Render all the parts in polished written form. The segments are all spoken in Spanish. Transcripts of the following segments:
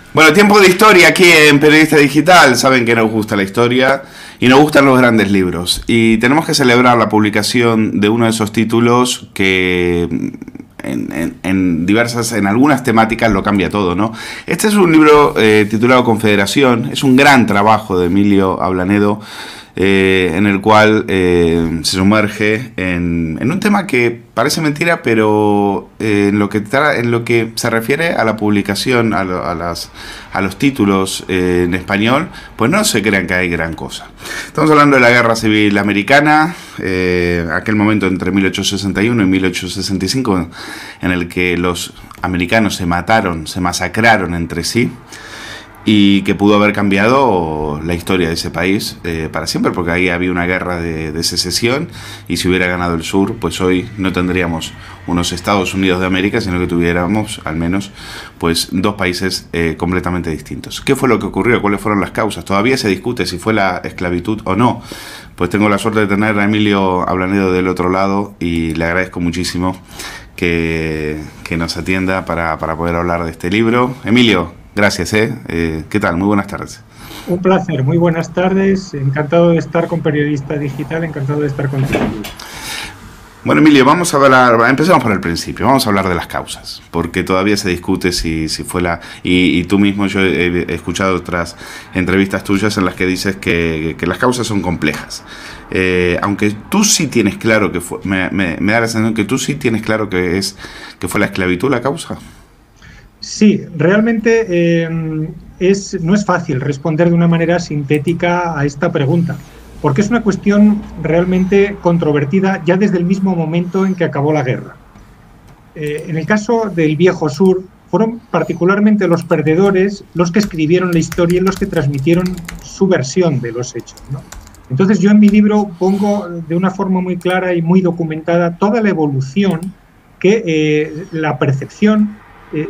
Bueno, tiempo de historia aquí en Periodista Digital. Saben que nos gusta la historia y nos gustan los grandes libros. Y tenemos que celebrar la publicación de uno de esos títulos que en algunas temáticas lo cambia todo, ¿no? Este es un libro titulado Confederación. Es un gran trabajo de Emilio Ablanedo, en el cual se sumerge en un tema que parece mentira, pero en lo que se refiere a la publicación, a los títulos en español, pues no se crean que hay gran cosa. Estamos hablando de la Guerra Civil Americana, aquel momento entre 1861 y 1865, en el que los americanos se masacraron entre sí, y que pudo haber cambiado la historia de ese país para siempre, porque ahí había una guerra de secesión, y si hubiera ganado el sur, pues hoy no tendríamos unos Estados Unidos de América, sino que tuviéramos al menos pues dos países completamente distintos. ¿Qué fue lo que ocurrió? ¿Cuáles fueron las causas? Todavía se discute si fue la esclavitud o no. Pues tengo la suerte de tener a Emilio Ablanedo del otro lado, y le agradezco muchísimo que nos atienda para poder hablar de este libro. Emilio, gracias, ¿qué tal? Muy buenas tardes. Un placer, muy buenas tardes. Encantado de estar con Periodista Digital, encantado de estar contigo. Bueno, Emilio, empecemos por el principio, vamos a hablar de las causas, porque todavía se discute si fue y tú mismo, yo he escuchado otras entrevistas tuyas en las que dices que las causas son complejas. Aunque tú sí tienes claro que fue, me da la sensación que tú sí tienes claro que fue la esclavitud la causa. Sí, realmente no es fácil responder de una manera sintética a esta pregunta, porque es una cuestión realmente controvertida ya desde el mismo momento en que acabó la guerra. En el caso del Viejo Sur, fueron particularmente los perdedores los que escribieron la historia y los que transmitieron su versión de los hechos, ¿no? Entonces yo en mi libro pongo de una forma muy clara y muy documentada toda la evolución que la percepción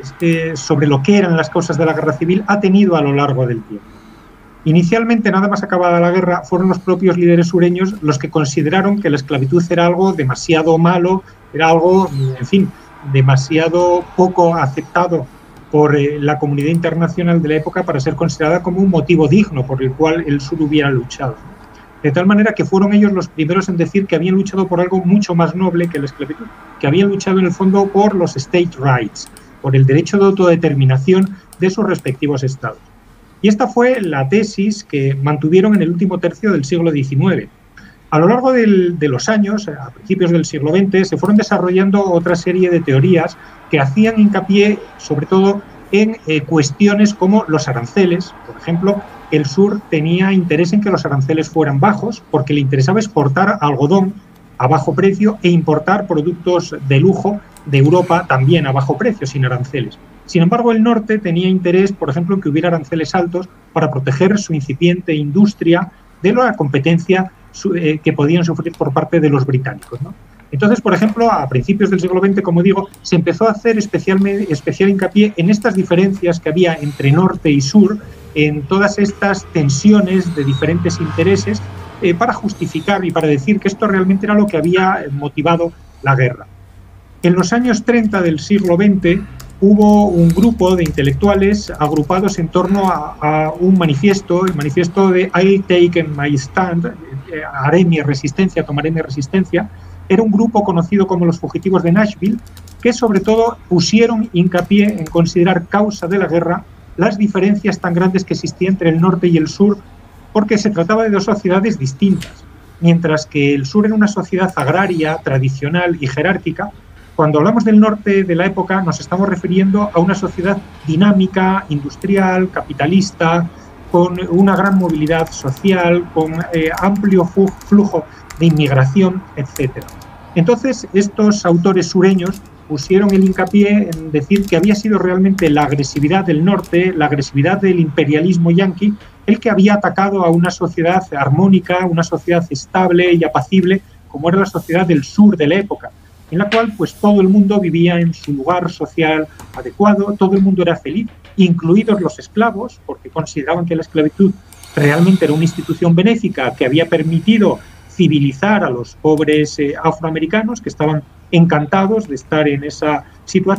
sobre lo que eran las causas de la guerra civil ha tenido a lo largo del tiempo. Inicialmente, nada más acabada la guerra, fueron los propios líderes sureños los que consideraron que la esclavitud era algo demasiado malo, era algo, en fin, demasiado poco aceptado por la comunidad internacional de la época para ser considerada como un motivo digno por el cual el sur hubiera luchado. De tal manera que fueron ellos los primeros en decir que habían luchado por algo mucho más noble que la esclavitud, que habían luchado en el fondo por los state rights, por el derecho de autodeterminación de sus respectivos estados. Y esta fue la tesis que mantuvieron en el último tercio del siglo XIX. A lo largo de los años, a principios del siglo XX, se fueron desarrollando otra serie de teorías que hacían hincapié sobre todo en cuestiones como los aranceles. Por ejemplo, el sur tenía interés en que los aranceles fueran bajos porque le interesaba exportar algodón a bajo precio e importar productos de lujo de Europa también a bajo precio, sin aranceles. Sin embargo, el norte tenía interés, por ejemplo, en que hubiera aranceles altos para proteger su incipiente industria de la competencia que podían sufrir por parte de los británicos, ¿no? Entonces, por ejemplo, a principios del siglo XX, como digo, se empezó a hacer especial hincapié en estas diferencias que había entre norte y sur, en todas estas tensiones de diferentes intereses, para justificar y para decir que esto realmente era lo que había motivado la guerra. En los años 30 del siglo XX hubo un grupo de intelectuales agrupados en torno a un manifiesto, el manifiesto de I'll take my stand, haré mi resistencia, tomaré mi resistencia. Era un grupo conocido como los fugitivos de Nashville, que sobre todo pusieron hincapié en considerar causa de la guerra las diferencias tan grandes que existían entre el norte y el sur, porque se trataba de dos sociedades distintas. Mientras que el sur era una sociedad agraria, tradicional y jerárquica, cuando hablamos del norte de la época nos estamos refiriendo a una sociedad dinámica, industrial, capitalista, con una gran movilidad social, con amplio flujo de inmigración, etc. Entonces, estos autores sureños pusieron el hincapié en decir que había sido realmente la agresividad del norte, la agresividad del imperialismo yanqui, el que había atacado a una sociedad armónica, una sociedad estable y apacible, como era la sociedad del sur de la época, en la cual pues todo el mundo vivía en su lugar social adecuado, todo el mundo era feliz, incluidos los esclavos, porque consideraban que la esclavitud realmente era una institución benéfica que había permitido civilizar a los pobres afroamericanos que estaban encantados de estar en esa situación,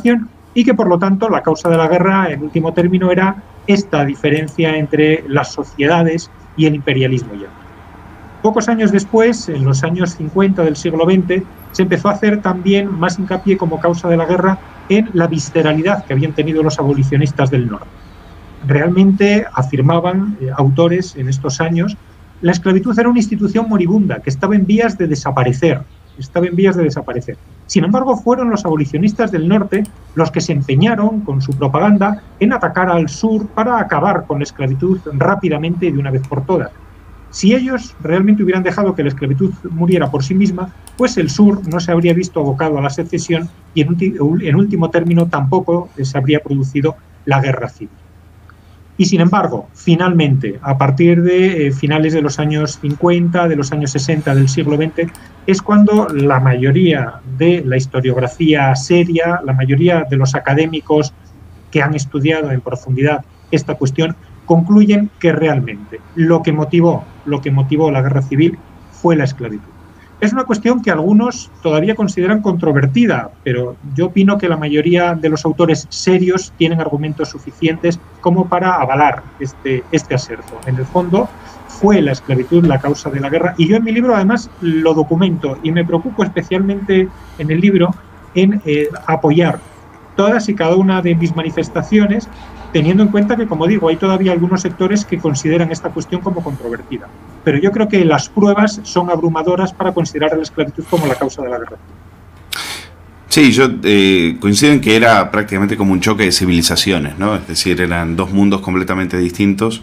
y que por lo tanto la causa de la guerra en último término era esta diferencia entre las sociedades y el imperialismo ya. Pocos años después, en los años 50 del siglo XX, se empezó a hacer también más hincapié como causa de la guerra en la visceralidad que habían tenido los abolicionistas del norte. Realmente afirmaban autores en estos años, la esclavitud era una institución moribunda que estaba en vías de desaparecer. Sin embargo, fueron los abolicionistas del norte los que se empeñaron con su propaganda en atacar al sur para acabar con la esclavitud rápidamente y de una vez por todas. Si ellos realmente hubieran dejado que la esclavitud muriera por sí misma, pues el sur no se habría visto abocado a la secesión y en último término tampoco se habría producido la guerra civil. Y sin embargo, finalmente, a partir de finales de los años 50, de los años 60 del siglo XX, es cuando la mayoría de la historiografía seria, la mayoría de los académicos que han estudiado en profundidad esta cuestión, concluyen que realmente lo que motivó la guerra civil fue la esclavitud. Es una cuestión que algunos todavía consideran controvertida, pero yo opino que la mayoría de los autores serios tienen argumentos suficientes como para avalar este aserto. En el fondo, fue la esclavitud la causa de la guerra, y yo en mi libro además lo documento y me preocupo especialmente en el libro en apoyar todas y cada una de mis manifestaciones, teniendo en cuenta que, como digo, hay todavía algunos sectores que consideran esta cuestión como controvertida. Pero yo creo que las pruebas son abrumadoras para considerar a la esclavitud como la causa de la guerra. Sí, yo coincido en que era prácticamente como un choque de civilizaciones, ¿no? Es decir, eran dos mundos completamente distintos.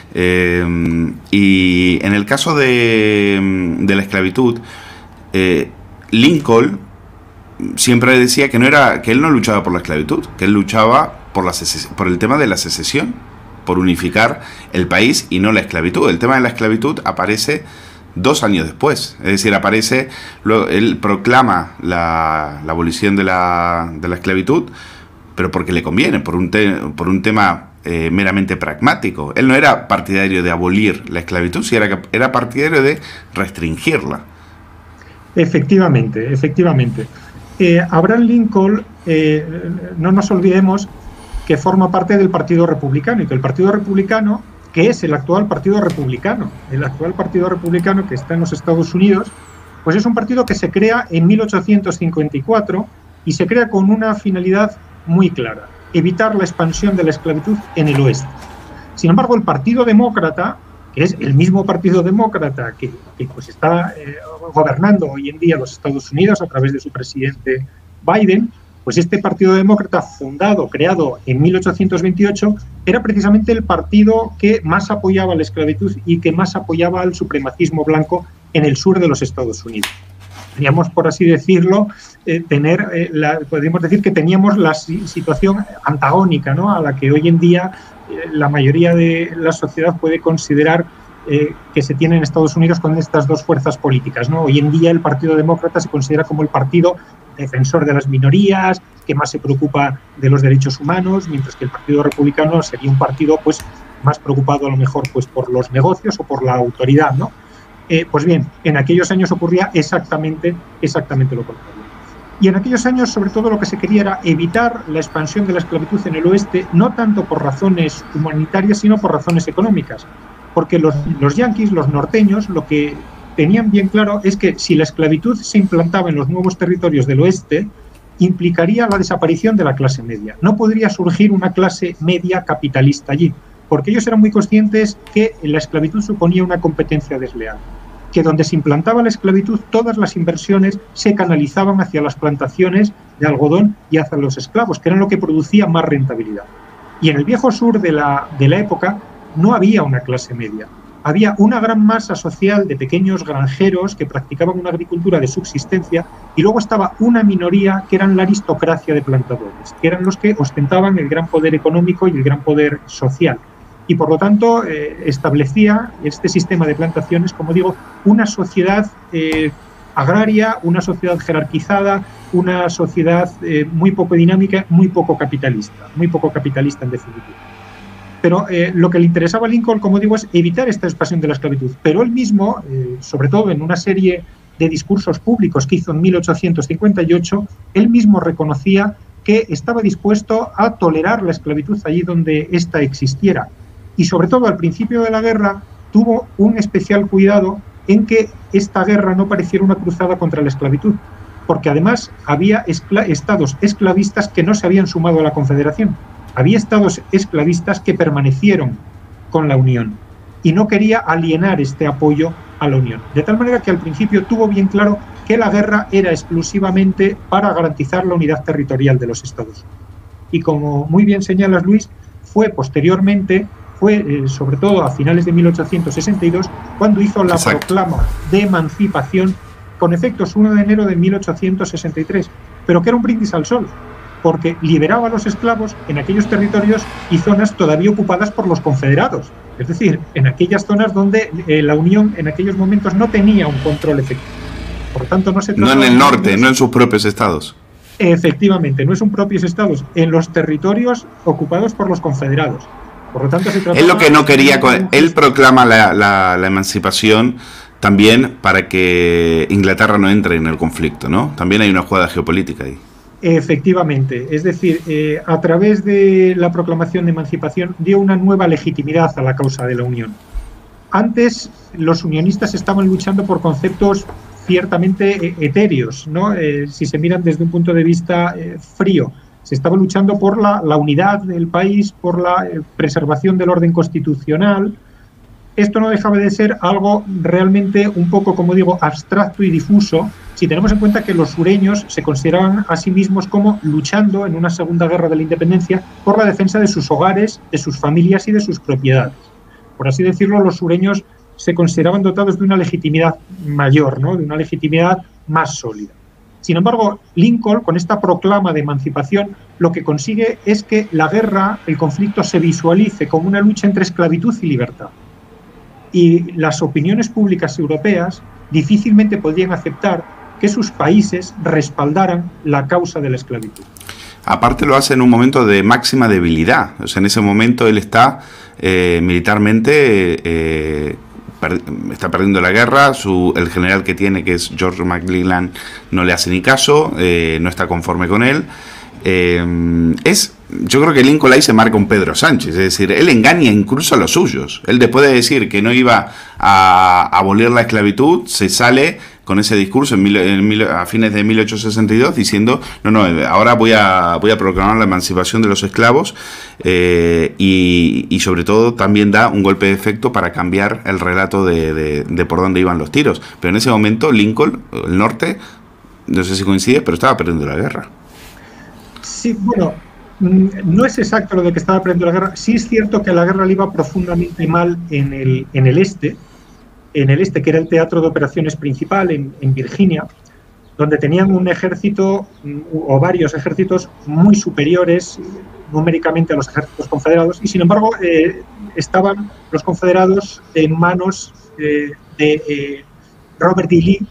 Y en el caso de la esclavitud, Lincoln siempre decía que él no luchaba por la esclavitud, que él luchaba por el tema de la secesión, por unificar el país y no la esclavitud. El tema de la esclavitud aparece 2 años después, es decir, él proclama la abolición de la esclavitud, pero porque le conviene, por un tema meramente pragmático. Él no era partidario de abolir la esclavitud, sino era partidario de restringirla. Efectivamente. Abraham Lincoln, no nos olvidemos que forma parte del Partido Republicano, y que el Partido Republicano, que es el actual Partido Republicano que está en los Estados Unidos, pues es un partido que se crea en 1854 y se crea con una finalidad muy clara: evitar la expansión de la esclavitud en el oeste. Sin embargo, el Partido Demócrata, que es el mismo Partido Demócrata que pues está gobernando hoy en día los Estados Unidos a través de su presidente Biden, pues este Partido Demócrata, creado en 1828, era precisamente el partido que más apoyaba la esclavitud y que más apoyaba al supremacismo blanco en el sur de los Estados Unidos. Teníamos, por así decirlo, podríamos decir que teníamos la situación antagónica, ¿no?, a la que hoy en día la mayoría de la sociedad puede considerar que se tiene en Estados Unidos con estas dos fuerzas políticas, ¿no? Hoy en día el Partido Demócrata se considera como el partido defensor de las minorías, que más se preocupa de los derechos humanos, mientras que el Partido Republicano sería un partido pues más preocupado a lo mejor pues por los negocios o por la autoridad, ¿no? Pues bien, en aquellos años ocurría exactamente lo contrario. Y en aquellos años, sobre todo, lo que se quería era evitar la expansión de la esclavitud en el oeste, no tanto por razones humanitarias, sino por razones económicas. Porque los yanquis, los norteños, lo que tenían bien claro es que si la esclavitud se implantaba en los nuevos territorios del oeste, implicaría la desaparición de la clase media. No podría surgir una clase media capitalista allí, porque ellos eran muy conscientes que la esclavitud suponía una competencia desleal, que donde se implantaba la esclavitud todas las inversiones se canalizaban hacia las plantaciones de algodón y hacia los esclavos, que eran lo que producía más rentabilidad. Y en el viejo sur de la época no había una clase media, había una gran masa social de pequeños granjeros que practicaban una agricultura de subsistencia, y luego estaba una minoría que eran la aristocracia de plantadores, que eran los que ostentaban el gran poder económico y el gran poder social. Y por lo tanto establecía este sistema de plantaciones, como digo, una sociedad agraria, una sociedad jerarquizada, una sociedad muy poco dinámica, muy poco capitalista en definitiva. Pero lo que le interesaba a Lincoln, como digo, es evitar esta expansión de la esclavitud. Pero él mismo, sobre todo en una serie de discursos públicos que hizo en 1858, él mismo reconocía que estaba dispuesto a tolerar la esclavitud allí donde ésta existiera. Y sobre todo al principio de la guerra tuvo un especial cuidado en que esta guerra no pareciera una cruzada contra la esclavitud, porque además había estados esclavistas que no se habían sumado a la Confederación. Había estados esclavistas que permanecieron con la Unión y no quería alienar este apoyo a la Unión. De tal manera que al principio tuvo bien claro que la guerra era exclusivamente para garantizar la unidad territorial de los estados. Y como muy bien señalas, Luis, fue posteriormente, sobre todo a finales de 1862, cuando hizo la proclama de emancipación con efectos 1 de enero de 1863, pero que era un brindis al sol, porque liberaba a los esclavos en aquellos territorios y zonas todavía ocupadas por los confederados. Es decir, en aquellas zonas donde la Unión en aquellos momentos no tenía un control efectivo. Por lo tanto, no en el norte, no en sus propios estados. Efectivamente, no es en propios estados, en los territorios ocupados por los confederados. Por lo tanto, se trataba él lo que no quería, él proclama la emancipación también para que Inglaterra no entre en el conflicto, ¿no? También hay una jugada geopolítica ahí. Efectivamente, es decir, a través de la proclamación de emancipación dio una nueva legitimidad a la causa de la Unión. Antes los unionistas estaban luchando por conceptos ciertamente etéreos, ¿no? Si se miran desde un punto de vista frío. Se estaba luchando por la unidad del país, por la preservación del orden constitucional. Esto no dejaba de ser algo realmente un poco, como digo, abstracto y difuso, si tenemos en cuenta que los sureños se consideraban a sí mismos como luchando en una segunda guerra de la independencia por la defensa de sus hogares, de sus familias y de sus propiedades. Por así decirlo, los sureños se consideraban dotados de una legitimidad mayor, ¿no? De una legitimidad más sólida. Sin embargo, Lincoln, con esta proclama de emancipación, lo que consigue es que la guerra, el conflicto, se visualice como una lucha entre esclavitud y libertad. Y las opiniones públicas europeas difícilmente podían aceptar que sus países respaldaran la causa de la esclavitud. Aparte lo hace en un momento de máxima debilidad. O sea, en ese momento él está militarmente... está perdiendo la guerra, el general que tiene, que es George McClellan, no le hace ni caso, no está conforme con él. Yo creo que Lincoln ahí se marca un Pedro Sánchez, es decir, él engaña incluso a los suyos. Él, después de decir que no iba a abolir la esclavitud, se sale con ese discurso a fines de 1862 diciendo ahora voy a proclamar la emancipación de los esclavos, y sobre todo también da un golpe de efecto para cambiar el relato de por dónde iban los tiros. Pero en ese momento Lincoln, el norte, no sé si coincide, pero estaba perdiendo la guerra. Sí, bueno, no es exacto lo de que estaba perdiendo la guerra. Sí es cierto que la guerra le iba profundamente mal en el este, que era el teatro de operaciones principal en Virginia, donde tenían un ejército o varios ejércitos muy superiores numéricamente a los ejércitos confederados, y sin embargo estaban los confederados en manos de Robert E. Lee,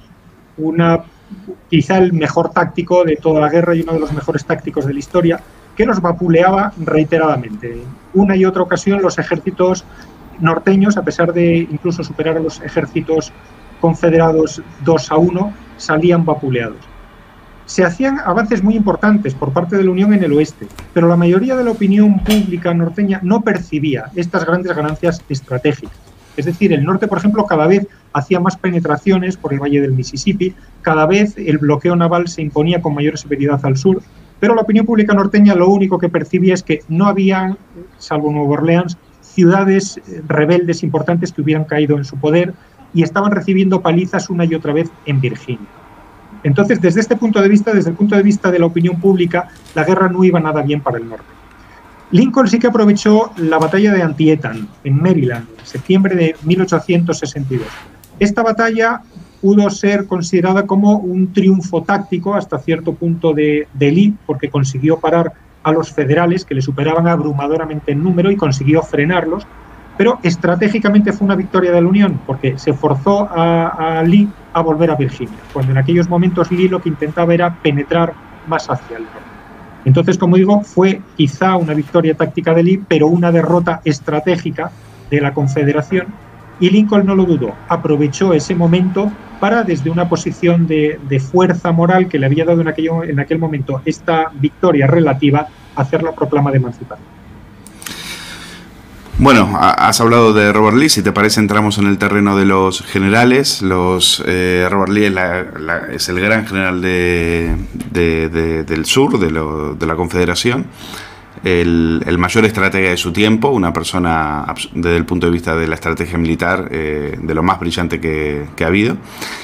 quizá el mejor táctico de toda la guerra y uno de los mejores tácticos de la historia, que los vapuleaba reiteradamente. Una y otra ocasión los ejércitos norteños, a pesar de incluso superar a los ejércitos confederados 2-1, salían vapuleados. Se hacían avances muy importantes por parte de la Unión en el oeste, pero la mayoría de la opinión pública norteña no percibía estas grandes ganancias estratégicas. Es decir, el norte, por ejemplo, cada vez hacía más penetraciones por el valle del Mississippi, cada vez el bloqueo naval se imponía con mayor severidad al sur, pero la opinión pública norteña lo único que percibía es que no había, salvo Nueva Orleans, ciudades rebeldes importantes que hubieran caído en su poder y estaban recibiendo palizas una y otra vez en Virginia. Entonces, desde este punto de vista, desde el punto de vista de la opinión pública, la guerra no iba nada bien para el norte. Lincoln sí que aprovechó la batalla de Antietam, en Maryland, en septiembre de 1862. Esta batalla pudo ser considerada como un triunfo táctico hasta cierto punto de Lee, porque consiguió parar a los federales, que le superaban abrumadoramente en número, y consiguió frenarlos, pero estratégicamente fue una victoria de la Unión, porque se forzó a Lee a volver a Virginia, cuando en aquellos momentos Lee lo que intentaba era penetrar más hacia el norte. Entonces, como digo, fue quizá una victoria táctica de Lee, pero una derrota estratégica de la Confederación, Y Lincoln no lo dudó, aprovechó ese momento para, desde una posición de fuerza moral que le había dado en aquel momento esta victoria relativa, hacer la proclama de emancipación. Bueno, has hablado de Robert Lee. Si te parece, entramos en el terreno de los generales. Robert Lee es el gran general del sur, de la Confederación, el mayor estratega de su tiempo, una persona, desde el punto de vista de la estrategia militar, de lo más brillante que ha habido.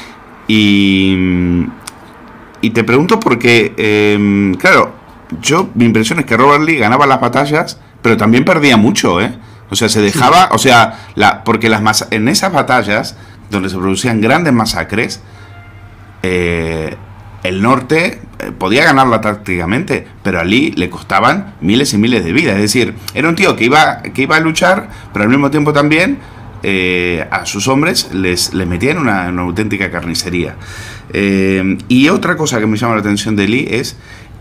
Y te pregunto porque, claro, mi impresión es que Robert Lee ganaba las batallas, pero también perdía mucho, ¿eh? O sea, se dejaba, o sea, porque en esas batallas donde se producían grandes masacres, el norte podía ganarla tácticamente, pero a Lee le costaban miles y miles de vidas. Es decir, era un tío que iba a luchar, pero al mismo tiempo también a sus hombres les metían una auténtica carnicería. Y otra cosa que me llama la atención de Lee es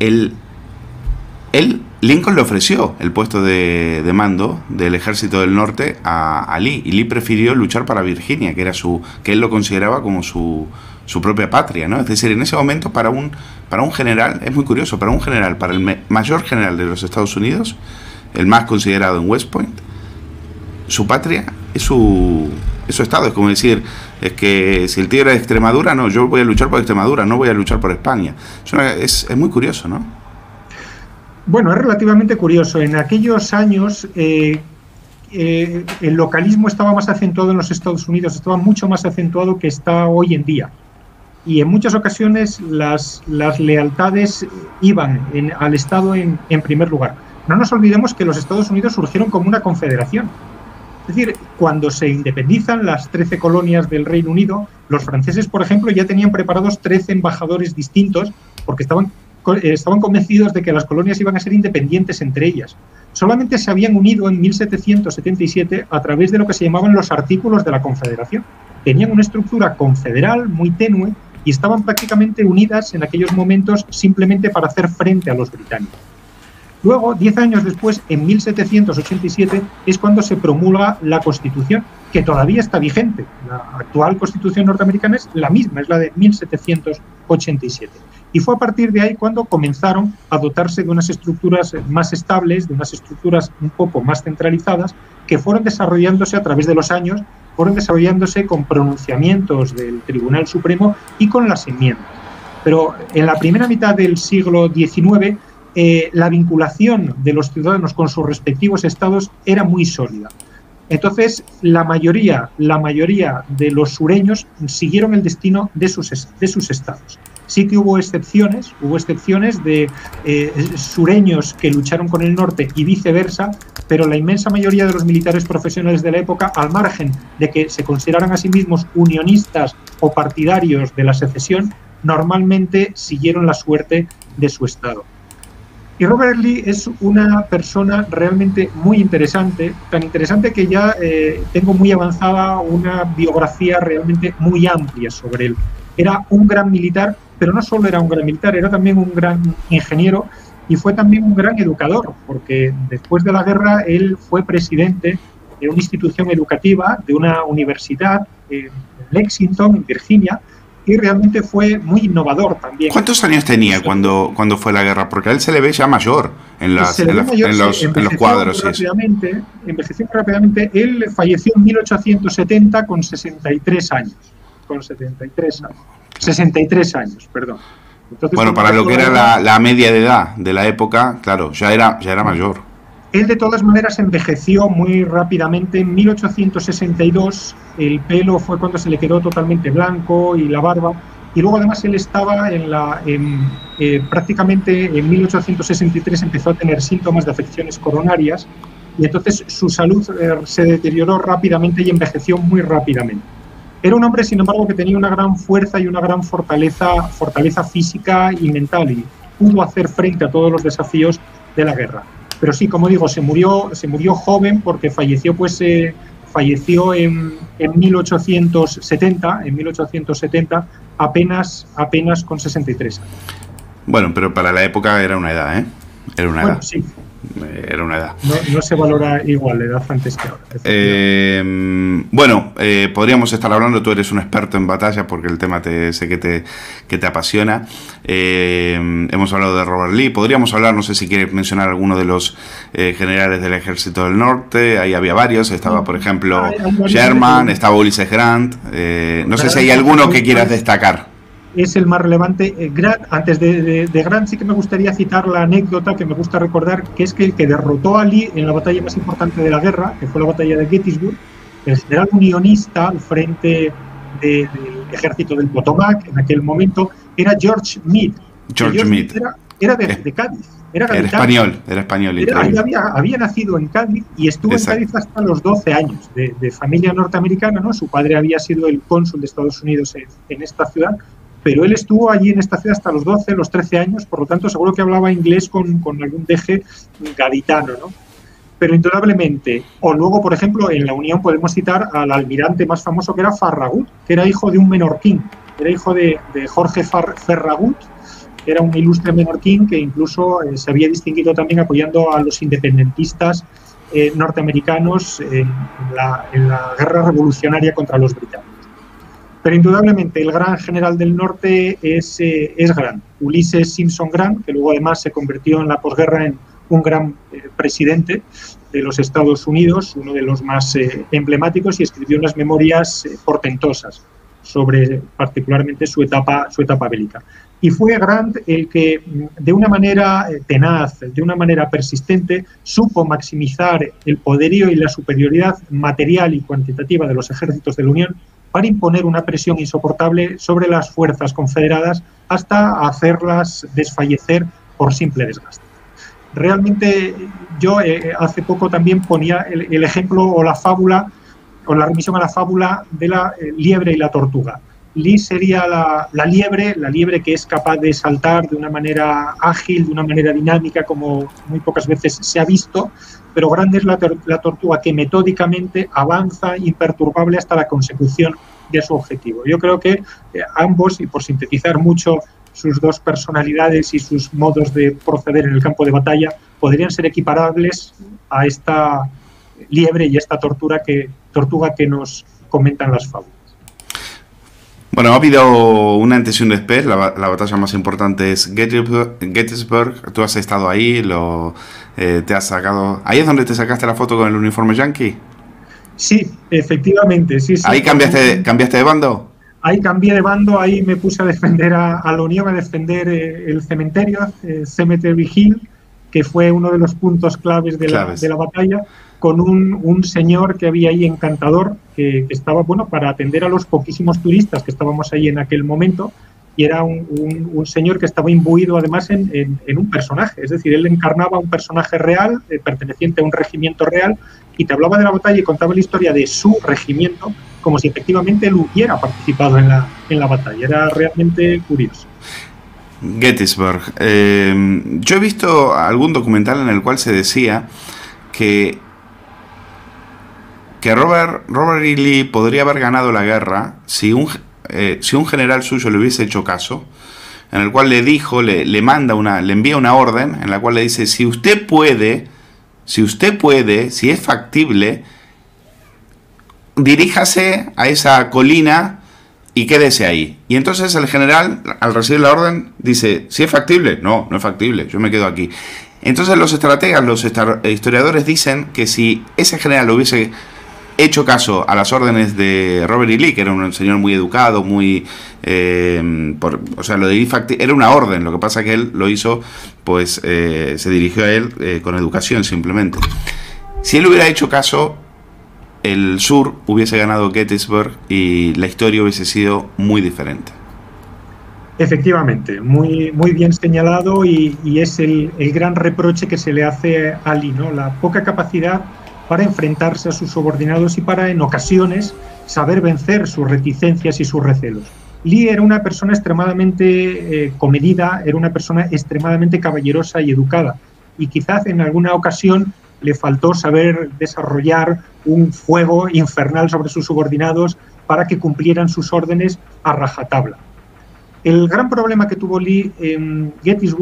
Lincoln le ofreció el puesto de mando del ejército del norte a Lee, y Lee prefirió luchar para Virginia, que él lo consideraba como su propia patria, ¿no? Es decir, en ese momento para un general, es muy curioso, para el mayor general de los Estados Unidos, el más considerado en West Point, su patria es su estado. Es como decir, es que si el tío era de Extremadura, no, yo voy a luchar por Extremadura, no voy a luchar por España. Es muy curioso, ¿no? Bueno, es relativamente curioso. En aquellos años el localismo estaba más acentuado en los Estados Unidos, estaba mucho más acentuado que está hoy en día. Y en muchas ocasiones las lealtades iban al Estado en primer lugar. No nos olvidemos que los Estados Unidos surgieron como una confederación. Es decir, cuando se independizan las 13 colonias del Reino Unido, los franceses, por ejemplo, ya tenían preparados 13 embajadores distintos porque estaban convencidos de que las colonias iban a ser independientes entre ellas. Solamente se habían unido en 1777 a través de lo que se llamaban los artículos de la Confederación. Tenían una estructura confederal muy tenue y estaban prácticamente unidas en aquellos momentos simplemente para hacer frente a los británicos. Luego, 10 años después, en 1787, es cuando se promulga la Constitución, que todavía está vigente. La actual Constitución norteamericana es la misma, es la de 1787. Y fue a partir de ahí cuando comenzaron a dotarse de unas estructuras más estables, de unas estructuras un poco más centralizadas, que fueron desarrollándose a través de los años, fueron desarrollándose con pronunciamientos del Tribunal Supremo y con las enmiendas. Pero en la primera mitad del siglo XIX, la vinculación de los ciudadanos con sus respectivos estados era muy sólida. Entonces, la mayoría de los sureños siguieron el destino de sus estados. Sí que hubo excepciones de sureños que lucharon con el norte y viceversa, pero la inmensa mayoría de los militares profesionales de la época, al margen de que se consideraran a sí mismos unionistas o partidarios de la secesión, normalmente siguieron la suerte de su estado. Y Robert Lee es una persona realmente muy interesante, tan interesante que ya tengo muy avanzada una biografía realmente muy amplia sobre él. Era un gran militar, pero no solo era un gran militar, era también un gran ingeniero y fue también un gran educador, porque después de la guerra él fue presidente de una institución educativa, de una universidad en Lexington, en Virginia, y realmente fue muy innovador también. ¿Cuántos años tenía cuando fue la guerra? Porque a él se le ve ya mayor en los cuadros. Envejeció rápidamente. Él falleció en 1870 con 63 años. Con 73 años. 63 años, perdón. Entonces, bueno, para lo que era la media de edad de la época, claro, ya era mayor. Él de todas maneras envejeció muy rápidamente. En 1862 el pelo fue cuando se le quedó totalmente blanco y la barba. Y luego además él estaba prácticamente en 1863 empezó a tener síntomas de afecciones coronarias y entonces su salud se deterioró rápidamente y envejeció muy rápidamente. Era un hombre, sin embargo, que tenía una gran fuerza y una gran fortaleza física y mental y pudo hacer frente a todos los desafíos de la guerra. Pero sí, como digo, se murió joven porque falleció en 1870, apenas con 63 años. Bueno, pero para la época era una edad, ¿eh? Era una edad. Sí. Era una edad. No se valora igual la edad antes que ahora. Bueno, podríamos estar hablando, tú eres un experto en batalla porque el tema sé que te apasiona. Hemos hablado de Robert Lee, podríamos hablar, no sé si quieres mencionar alguno de los generales del Ejército del Norte. Ahí había varios, estaba por ejemplo Sherman, estaba Ulysses Grant. No sé si hay alguno que quieras destacar. Es el más relevante. Grant, antes de Grant sí que me gustaría citar la anécdota que me gusta recordar, que es que el que derrotó a Lee en la batalla más importante de la guerra, que fue la batalla de Gettysburg, el general unionista al frente del ejército del Potomac en aquel momento, era George Meade. George Meade. Era de Cádiz. Era español. Había nacido en Cádiz y estuvo en Cádiz hasta los 12 años, de familia norteamericana, ¿no? Su padre había sido el cónsul de Estados Unidos en esta ciudad, pero él estuvo allí en esta ciudad hasta los 12, los 13 años, por lo tanto seguro que hablaba inglés con algún deje gaditano, ¿no? Pero indudablemente, o luego, por ejemplo, en la Unión podemos citar al almirante más famoso que era Farragut, que era hijo de un menorquín, era hijo de Jorge Farragut, que era un ilustre menorquín que incluso se había distinguido también apoyando a los independentistas norteamericanos en la guerra revolucionaria contra los británicos. Pero indudablemente el gran general del norte es Grant, Ulysses Simpson Grant, que luego además se convirtió en la posguerra en un gran presidente de los Estados Unidos, uno de los más emblemáticos, y escribió unas memorias portentosas sobre particularmente su etapa bélica. Y fue Grant el que, de una manera tenaz, de una manera persistente, supo maximizar el poderío y la superioridad material y cuantitativa de los ejércitos de la Unión para imponer una presión insoportable sobre las fuerzas confederadas hasta hacerlas desfallecer por simple desgaste. Realmente yo hace poco también ponía el ejemplo o la fábula, o la remisión a la fábula de la liebre y la tortuga. Lee sería la liebre que es capaz de saltar de una manera ágil, de una manera dinámica, como muy pocas veces se ha visto, pero Grant es la tortuga que metódicamente avanza imperturbable hasta la consecución de su objetivo. Yo creo que ambos, y por sintetizar mucho sus dos personalidades y sus modos de proceder en el campo de batalla, podrían ser equiparables a esta liebre y esta tortuga que nos comentan las fábulas. Bueno, ha habido un antes y un después. La batalla más importante es Gettysburg. Tú has estado ahí, te has sacado... ¿Ahí es donde te sacaste la foto con el uniforme yankee? Sí, efectivamente, sí. ¿Ahí cambiaste de bando? Ahí cambié de bando, ahí me puse a defender a la Unión, a defender el cementerio, Cemetery Hill, que fue uno de los puntos claves de la batalla, con un señor que había ahí encantador, que estaba, bueno, para atender a los poquísimos turistas que estábamos ahí en aquel momento, y era un señor que estaba imbuido además en un personaje, es decir, él encarnaba un personaje real, perteneciente a un regimiento real, y te hablaba de la batalla y contaba la historia de su regimiento, como si efectivamente él hubiera participado en la batalla. Era realmente curioso. Gettysburg. Yo he visto algún documental en el cual se decía que Robert E. Lee podría haber ganado la guerra si un general suyo le hubiese hecho caso, en el cual le envía una orden en la cual le dice: si usted puede, si es factible, diríjase a esa colina y quédese ahí. Y entonces el general, al recibir la orden, dice: ¿si es factible? No es factible, yo me quedo aquí. Entonces los estrategas, los historiadores dicen que si ese general hubiese hecho caso a las órdenes de Robert E. Lee, que era un señor muy educado, muy... era una orden, lo que pasa que él lo hizo, pues se dirigió a él con educación simplemente. Si él hubiera hecho caso, el sur hubiese ganado Gettysburg y la historia hubiese sido muy diferente. Efectivamente, muy bien señalado, y es el gran reproche que se le hace a Lee, ¿no? La poca capacidad para enfrentarse a sus subordinados y para, en ocasiones, saber vencer sus reticencias y sus recelos. Lee era una persona extremadamente comedida, era una persona extremadamente caballerosa y educada, y quizás en alguna ocasión le faltó saber desarrollar un fuego infernal sobre sus subordinados para que cumplieran sus órdenes a rajatabla. El gran problema que tuvo Lee en Gettysburg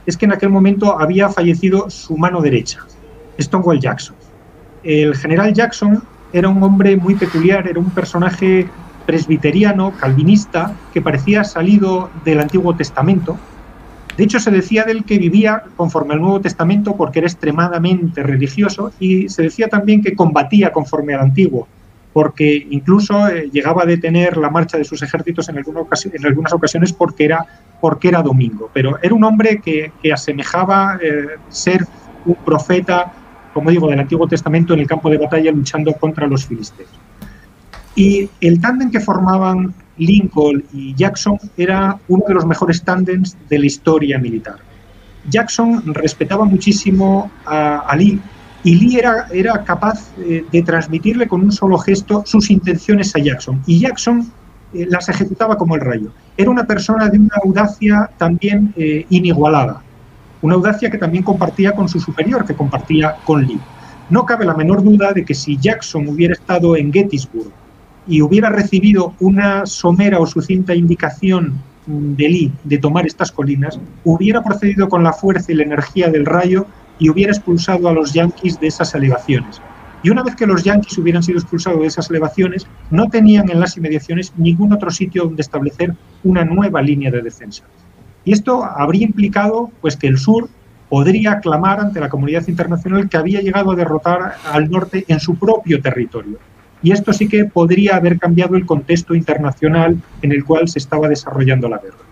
es que en aquel momento había fallecido su mano derecha, Stonewall Jackson. El general Jackson era un hombre muy peculiar, era un personaje presbiteriano, calvinista, que parecía salido del Antiguo Testamento. De hecho, se decía de él que vivía conforme al Nuevo Testamento porque era extremadamente religioso, y se decía también que combatía conforme al Antiguo, porque incluso llegaba a detener la marcha de sus ejércitos en algunas ocasiones porque era domingo. Pero era un hombre que asemejaba ser un profeta, como digo, del Antiguo Testamento en el campo de batalla luchando contra los filisteos. Y el tándem que formaban Lincoln y Jackson era uno de los mejores tándems de la historia militar. Jackson respetaba muchísimo a Lee, y Lee era capaz de transmitirle con un solo gesto sus intenciones a Jackson, y Jackson las ejecutaba como el rayo. Era una persona de una audacia también inigualada, una audacia que también compartía con su superior, que compartía con Lee. No cabe la menor duda de que si Jackson hubiera estado en Gettysburg y hubiera recibido una somera o sucinta indicación de Lee de tomar estas colinas, hubiera procedido con la fuerza y la energía del rayo y hubiera expulsado a los yanquis de esas elevaciones. Y una vez que los yanquis hubieran sido expulsados de esas elevaciones, no tenían en las inmediaciones ningún otro sitio donde establecer una nueva línea de defensa. Y esto habría implicado pues, que el sur podría clamar ante la comunidad internacional que había llegado a derrotar al norte en su propio territorio. Y esto sí que podría haber cambiado el contexto internacional en el cual se estaba desarrollando la guerra.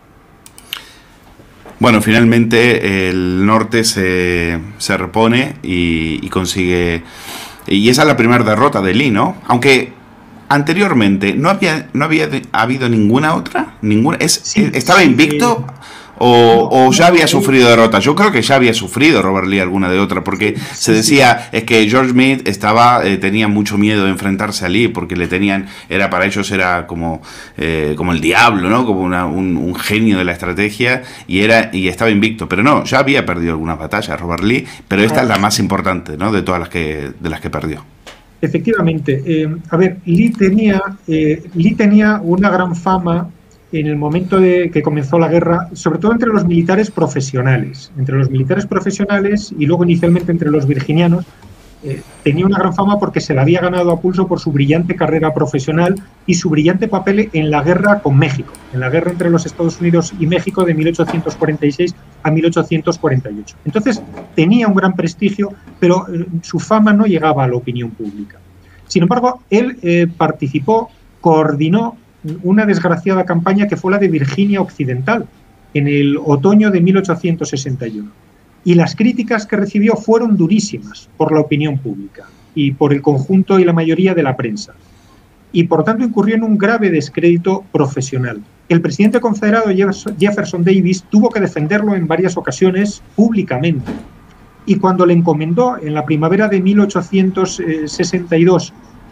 Bueno, finalmente el norte se repone y consigue... Y esa es la primera derrota de Lee, ¿no? Aunque anteriormente no había habido ninguna otra. ¿Estaba invicto? ¿O ya había sufrido derrotas? Yo creo que ya había sufrido Robert Lee alguna de otra, porque se decía es que George Meade tenía mucho miedo de enfrentarse a Lee, porque para ellos era como el diablo, ¿no? Como un genio de la estrategia, y estaba invicto. Pero no, ya había perdido algunas batallas Robert Lee, pero esta es la más importante, ¿no? De todas las que perdió. Efectivamente. Lee tenía una gran fama en el momento de que comenzó la guerra, sobre todo entre los militares profesionales. Entre los militares profesionales y luego inicialmente entre los virginianos, tenía una gran fama porque se la había ganado a pulso por su brillante carrera profesional y su brillante papel en la guerra con México, en la guerra entre los Estados Unidos y México de 1846 a 1848. Entonces tenía un gran prestigio, pero su fama no llegaba a la opinión pública. Sin embargo, él coordinó una desgraciada campaña que fue la de Virginia Occidental en el otoño de 1861. Y las críticas que recibió fueron durísimas por la opinión pública y por el conjunto y la mayoría de la prensa. Y por tanto incurrió en un grave descrédito profesional. El presidente confederado Jefferson Davis tuvo que defenderlo en varias ocasiones públicamente. Y cuando le encomendó en la primavera de 1862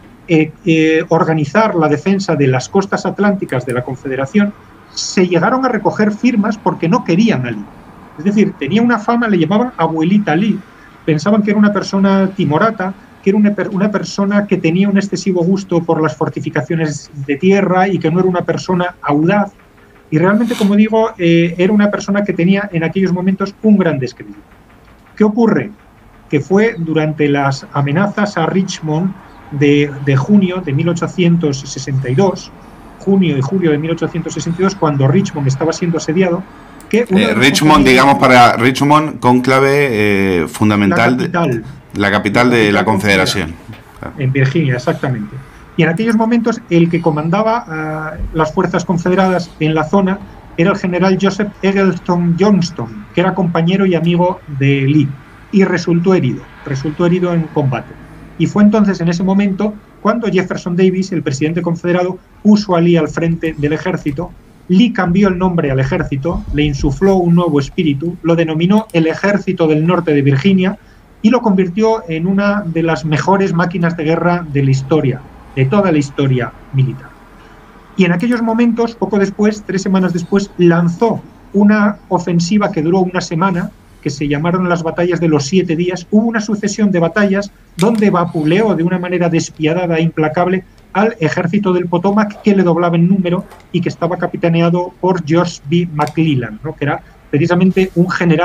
organizar la defensa de las costas atlánticas de la Confederación, se llegaron a recoger firmas porque no querían a Lee. Es decir, tenía una fama, le llamaban abuelita Lee. Pensaban que era una persona timorata, que era una persona que tenía un excesivo gusto por las fortificaciones de tierra y que no era una persona audaz. Y realmente, como digo, era una persona que tenía en aquellos momentos un gran descrédito. ¿Qué ocurre? Que fue durante las amenazas a Richmond de junio de 1862, junio y julio de 1862, cuando Richmond estaba siendo asediado, que para Richmond, cónclave fundamental, la capital de la Confederación. En Virginia, exactamente. Y en aquellos momentos el que comandaba las fuerzas confederadas en la zona era el general Joseph Eggleston Johnston, que era compañero y amigo de Lee, y resultó herido en combate. Y fue entonces, en ese momento, cuando Jefferson Davis, el presidente confederado, puso a Lee al frente del ejército. Lee cambió el nombre al ejército, le insufló un nuevo espíritu, lo denominó el Ejército del Norte de Virginia y lo convirtió en una de las mejores máquinas de guerra de la historia, de toda la historia militar. Y en aquellos momentos, poco después, 3 semanas después, lanzó una ofensiva que duró una semana, que se llamaron las batallas de los 7 días. Hubo una sucesión de batallas donde vapuleó de una manera despiadada e implacable al ejército del Potomac, que le doblaba en número y que estaba capitaneado por George B. McClellan, ¿no? Que era precisamente un general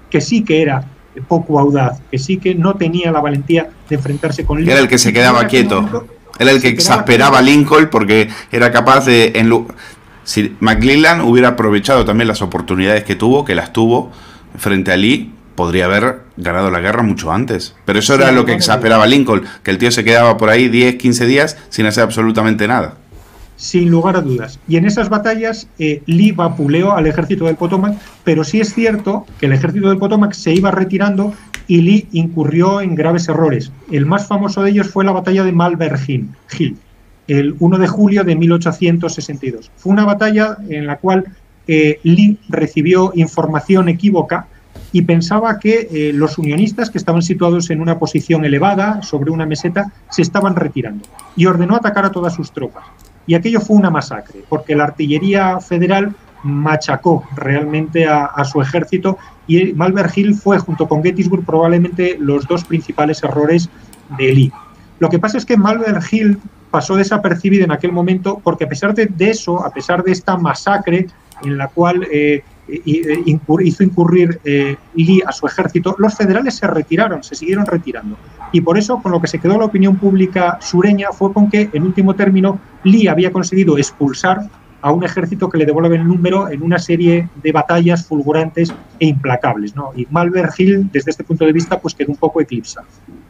que sí que era poco audaz, que sí que no tenía la valentía de enfrentarse con Lee. Era el que se quedaba quieto, era el que exasperaba a Lincoln porque era capaz de... Si McClellan hubiera aprovechado también las oportunidades que tuvo, que las tuvo frente a Lee, podría haber ganado la guerra mucho antes. Pero eso era lo que exasperaba a Lincoln, que el tío se quedaba por ahí 10, 15 días sin hacer absolutamente nada. Sin lugar a dudas. Y en esas batallas Lee vapuleó al ejército del Potomac, pero sí es cierto que el ejército del Potomac se iba retirando y Lee incurrió en graves errores. El más famoso de ellos fue la batalla de Malvern Hill, el 1 de julio de 1862. Fue una batalla en la cual Lee recibió información equívoca y pensaba que los unionistas, que estaban situados en una posición elevada, sobre una meseta, se estaban retirando y ordenó atacar a todas sus tropas. Y aquello fue una masacre, porque la artillería federal machacó realmente a su ejército y Malvern Hill fue, junto con Gettysburg, probablemente los dos principales errores de Lee. Lo que pasa es que Malvern Hill pasó desapercibido en aquel momento porque a pesar de eso, a pesar de esta masacre en la cual hizo incurrir Lee a su ejército, los federales se retiraron, se siguieron retirando. Y por eso, con lo que se quedó la opinión pública sureña fue con que, en último término, Lee había conseguido expulsar a un ejército que le devuelve el número en una serie de batallas fulgurantes e implacables, ¿no? Y Malvern Hill, desde este punto de vista, pues quedó un poco eclipsado.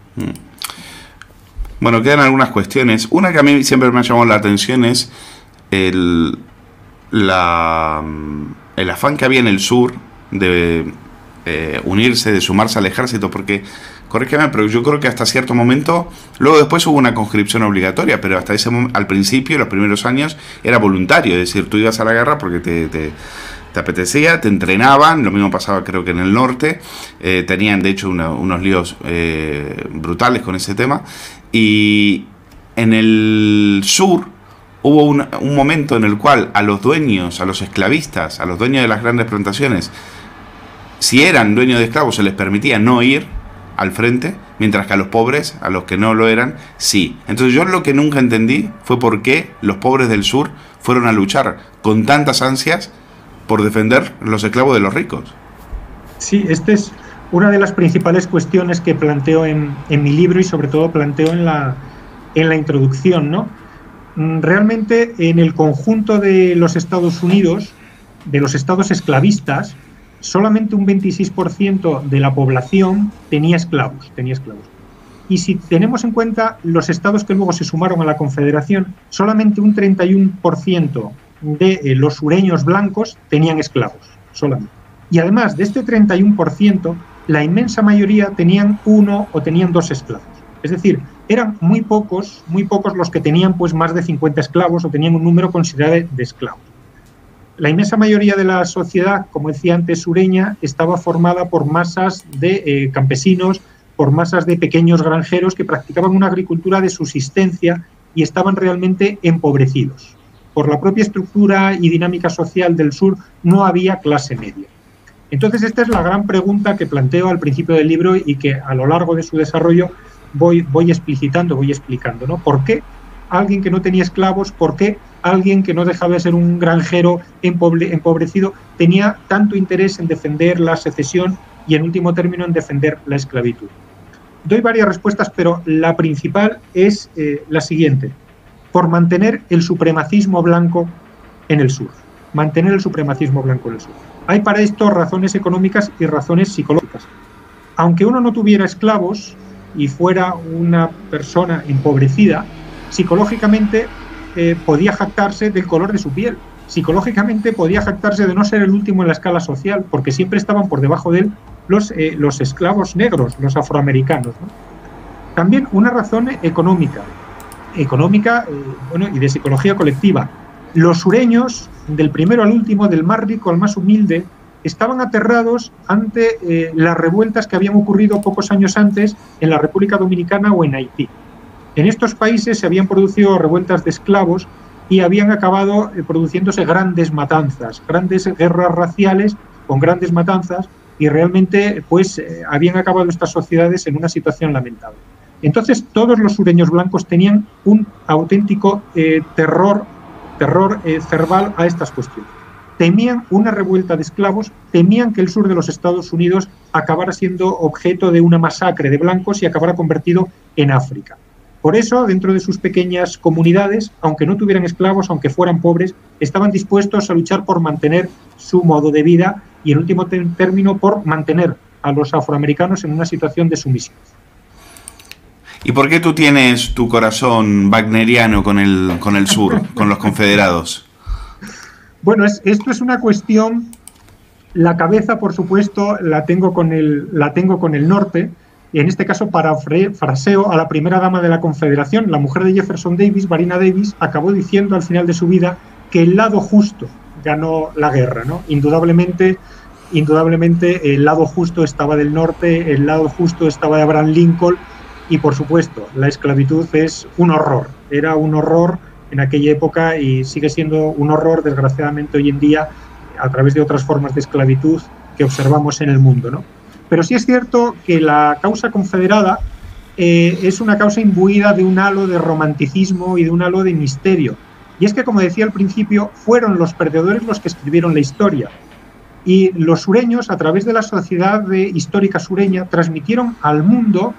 Bueno, quedan algunas cuestiones. Una que a mí siempre me ha llamado la atención es el afán que había en el sur de unirse, de sumarse al ejército, porque, corrígeme, pero yo creo que hasta cierto momento, luego después hubo una conscripción obligatoria, pero hasta ese momento, al principio, los primeros años, era voluntario, es decir, tú ibas a la guerra porque te apetecía, te entrenaban, lo mismo pasaba creo que en el norte, tenían de hecho unos líos brutales con ese tema, y en el sur hubo un momento en el cual a los dueños, a los esclavistas, a los dueños de las grandes plantaciones, si eran dueños de esclavos se les permitía no ir al frente, mientras que a los pobres, a los que no lo eran, sí. Entonces yo lo que nunca entendí fue por qué los pobres del sur fueron a luchar con tantas ansias por defender los esclavos de los ricos. Sí, esta es una de las principales cuestiones que planteo en mi libro y sobre todo planteo en la introducción, ¿no? Realmente en el conjunto de los Estados Unidos, de los estados esclavistas, solamente un 26% de la población tenía esclavos. Y si tenemos en cuenta los estados que luego se sumaron a la Confederación, solamente un 31% de los sureños blancos tenían esclavos, solamente. Y además de este 31%, la inmensa mayoría tenían uno o tenían dos esclavos. Es decir, eran muy pocos los que tenían pues más de 50 esclavos o tenían un número considerable de esclavos. La inmensa mayoría de la sociedad, como decía antes, sureña, estaba formada por masas de campesinos, por masas de pequeños granjeros que practicaban una agricultura de subsistencia y estaban realmente empobrecidos. Por la propia estructura y dinámica social del sur no había clase media. Entonces esta es la gran pregunta que planteo al principio del libro y que a lo largo de su desarrollo voy explicando, ¿no? ¿Por qué alguien que no tenía esclavos, por qué alguien que no dejaba de ser un granjero empobrecido tenía tanto interés en defender la secesión y en último término en defender la esclavitud? Doy varias respuestas, pero la principal es la siguiente: por mantener el supremacismo blanco en el sur. Mantener el supremacismo blanco en el sur. Hay para esto razones económicas y razones psicológicas. Aunque uno no tuviera esclavos y fuera una persona empobrecida, psicológicamente podía jactarse del color de su piel. Psicológicamente podía jactarse de no ser el último en la escala social, porque siempre estaban por debajo de él los esclavos negros, los afroamericanos, ¿no? También una razón económica, y de psicología colectiva. Los sureños, del primero al último, del más rico al más humilde, estaban aterrados ante las revueltas que habían ocurrido pocos años antes en la República Dominicana o en Haití. En estos países se habían producido revueltas de esclavos y habían acabado produciéndose grandes matanzas, grandes guerras raciales con grandes matanzas, y realmente pues habían acabado estas sociedades en una situación lamentable. Entonces todos los sureños blancos tenían un auténtico terror cerval a estas cuestiones. temían una revuelta de esclavos, temían que el sur de los Estados Unidos acabara siendo objeto de una masacre de blancos y acabara convertido en África. Por eso, dentro de sus pequeñas comunidades, aunque no tuvieran esclavos, aunque fueran pobres, estaban dispuestos a luchar por mantener su modo de vida y, en último término, por mantener a los afroamericanos en una situación de sumisión. ¿Y por qué tú tienes tu corazón wagneriano con el sur, con los confederados? Bueno, esto es una cuestión. La cabeza, por supuesto, la tengo con el norte, y en este caso parafraseo a la primera dama de la Confederación, la mujer de Jefferson Davis, Varina Davis, acabó diciendo al final de su vida que el lado justo ganó la guerra, ¿no? Indudablemente el lado justo estaba del norte, el lado justo estaba de Abraham Lincoln, y por supuesto la esclavitud es un horror, era un horror en aquella época y sigue siendo un horror, desgraciadamente, hoy en día, a través de otras formas de esclavitud que observamos en el mundo, ¿no? Pero sí es cierto que la causa confederada es una causa imbuida de un halo de romanticismo y de un halo de misterio. Y es que, como decía al principio, fueron los perdedores los que escribieron la historia. Y los sureños, a través de la sociedad histórica sureña, transmitieron al mundo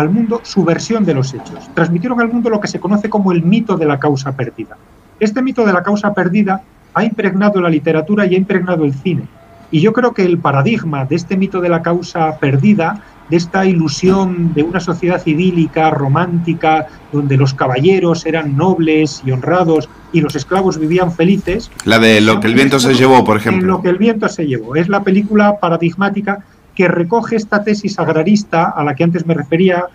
su versión de los hechos. Transmitieron al mundo lo que se conoce como el mito de la causa perdida. Este mito de la causa perdida ha impregnado la literatura y ha impregnado el cine. Y yo creo que el paradigma de este mito de la causa perdida, de esta ilusión de una sociedad idílica, romántica, donde los caballeros eran nobles y honrados y los esclavos vivían felices... La de Lo que el viento se llevó, por ejemplo. Lo que el viento se llevó. Es la película paradigmática que recoge esta tesis agrarista a la que antes me refería,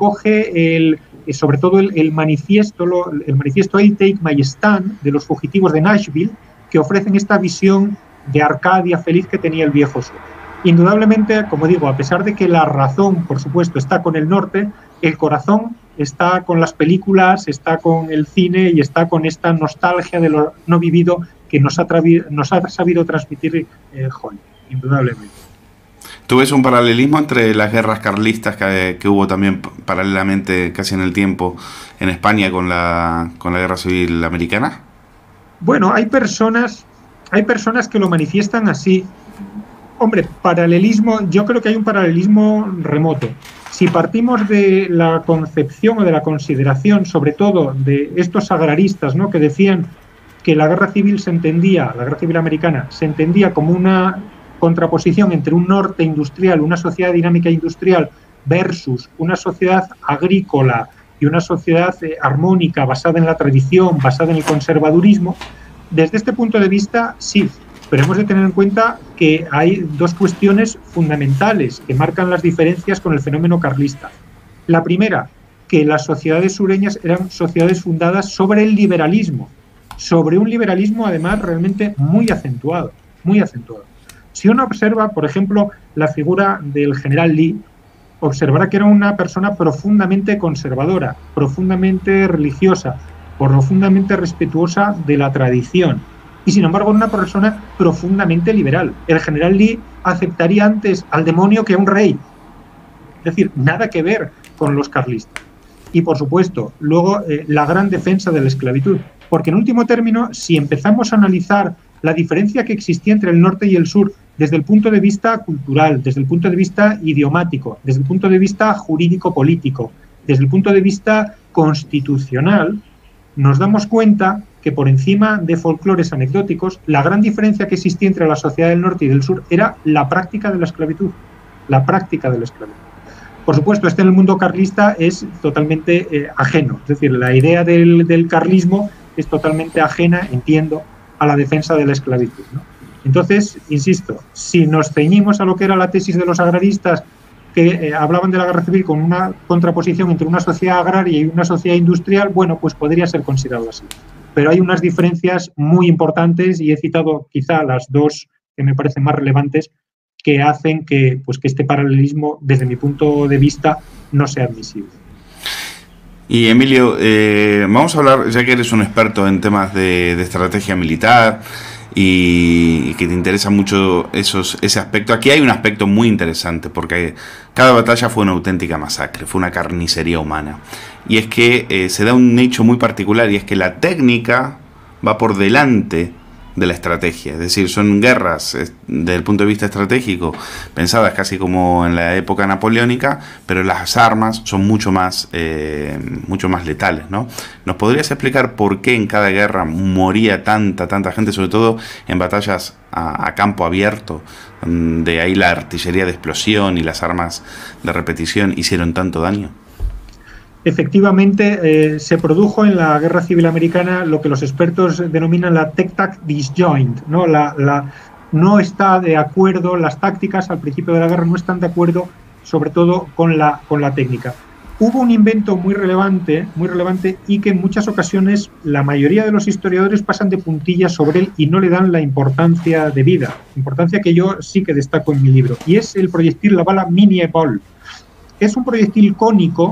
recoge sobre todo el manifiesto I'll Take My Stand de los fugitivos de Nashville, que ofrecen esta visión de Arcadia feliz que tenía el viejo sur. Indudablemente, como digo, a pesar de que la razón, por supuesto, está con el norte, el corazón está con las películas, está con el cine y está con esta nostalgia de lo no vivido que nos ha sabido transmitir Hollywood, indudablemente. ¿Tú ves un paralelismo entre las guerras carlistas que hubo también paralelamente, casi en el tiempo, en España con la Guerra Civil Americana? Bueno, hay personas que lo manifiestan así. Hombre, paralelismo, yo creo que hay un paralelismo remoto. Si partimos de la concepción o de la consideración, sobre todo de estos agraristas, ¿no?, que decían que la guerra civil americana se entendía como una contraposición entre un norte industrial, una sociedad dinámica industrial, versus una sociedad agrícola y una sociedad armónica, basada en la tradición, basada en el conservadurismo, desde este punto de vista, sí, pero hemos de tener en cuenta que hay dos cuestiones fundamentales que marcan las diferencias con el fenómeno carlista. La primera, que las sociedades sureñas eran sociedades fundadas sobre el liberalismo, sobre un liberalismo además realmente muy acentuado, muy acentuado. Si uno observa, por ejemplo, la figura del general Lee, observará que era una persona profundamente conservadora, profundamente religiosa, profundamente respetuosa de la tradición. Y sin embargo, una persona profundamente liberal. El general Lee aceptaría antes al demonio que a un rey. Es decir, nada que ver con los carlistas. Y por supuesto, luego la gran defensa de la esclavitud. Porque en último término, si empezamos a analizar la diferencia que existía entre el norte y el sur desde el punto de vista cultural, desde el punto de vista idiomático, desde el punto de vista jurídico-político, desde el punto de vista constitucional, nos damos cuenta que por encima de folclores anecdóticos, la gran diferencia que existía entre la sociedad del norte y del sur era la práctica de la esclavitud. La práctica de la esclavitud. Por supuesto, en el mundo carlista es totalmente ajeno. Es decir, la idea del carlismo es totalmente ajena, entiendo, a la defensa de la esclavitud, ¿no? Entonces, insisto, si nos ceñimos a lo que era la tesis de los agraristas que hablaban de la guerra civil con una contraposición entre una sociedad agraria y una sociedad industrial, bueno, pues podría ser considerado así. Pero hay unas diferencias muy importantes y he citado quizá las dos que me parecen más relevantes que hacen que este paralelismo, desde mi punto de vista, no sea admisible. Y Emilio, vamos a hablar, ya que eres un experto en temas de estrategia militar y que te interesa mucho ese aspecto. Aquí hay un aspecto muy interesante, porque cada batalla fue una auténtica masacre, fue una carnicería humana. Y es que se da un hecho muy particular, y es que la técnica va por delante de la estrategia. Es decir, son guerras desde el punto de vista estratégico pensadas casi como en la época napoleónica, pero las armas son mucho más letales, ¿no? ¿Nos podrías explicar por qué en cada guerra moría tanta gente, sobre todo en batallas a campo abierto, de ahí la artillería de explosión y las armas de repetición hicieron tanto daño? Efectivamente, se produjo en la Guerra Civil Americana lo que los expertos denominan la tactic disjoint, ¿no? No está de acuerdo, las tácticas al principio de la guerra no están de acuerdo, sobre todo con la técnica. Hubo un invento muy relevante y que en muchas ocasiones la mayoría de los historiadores pasan de puntillas sobre él y no le dan la importancia debida, importancia que yo sí que destaco en mi libro, y es el proyectil, la bala Minié-Ball. Es un proyectil cónico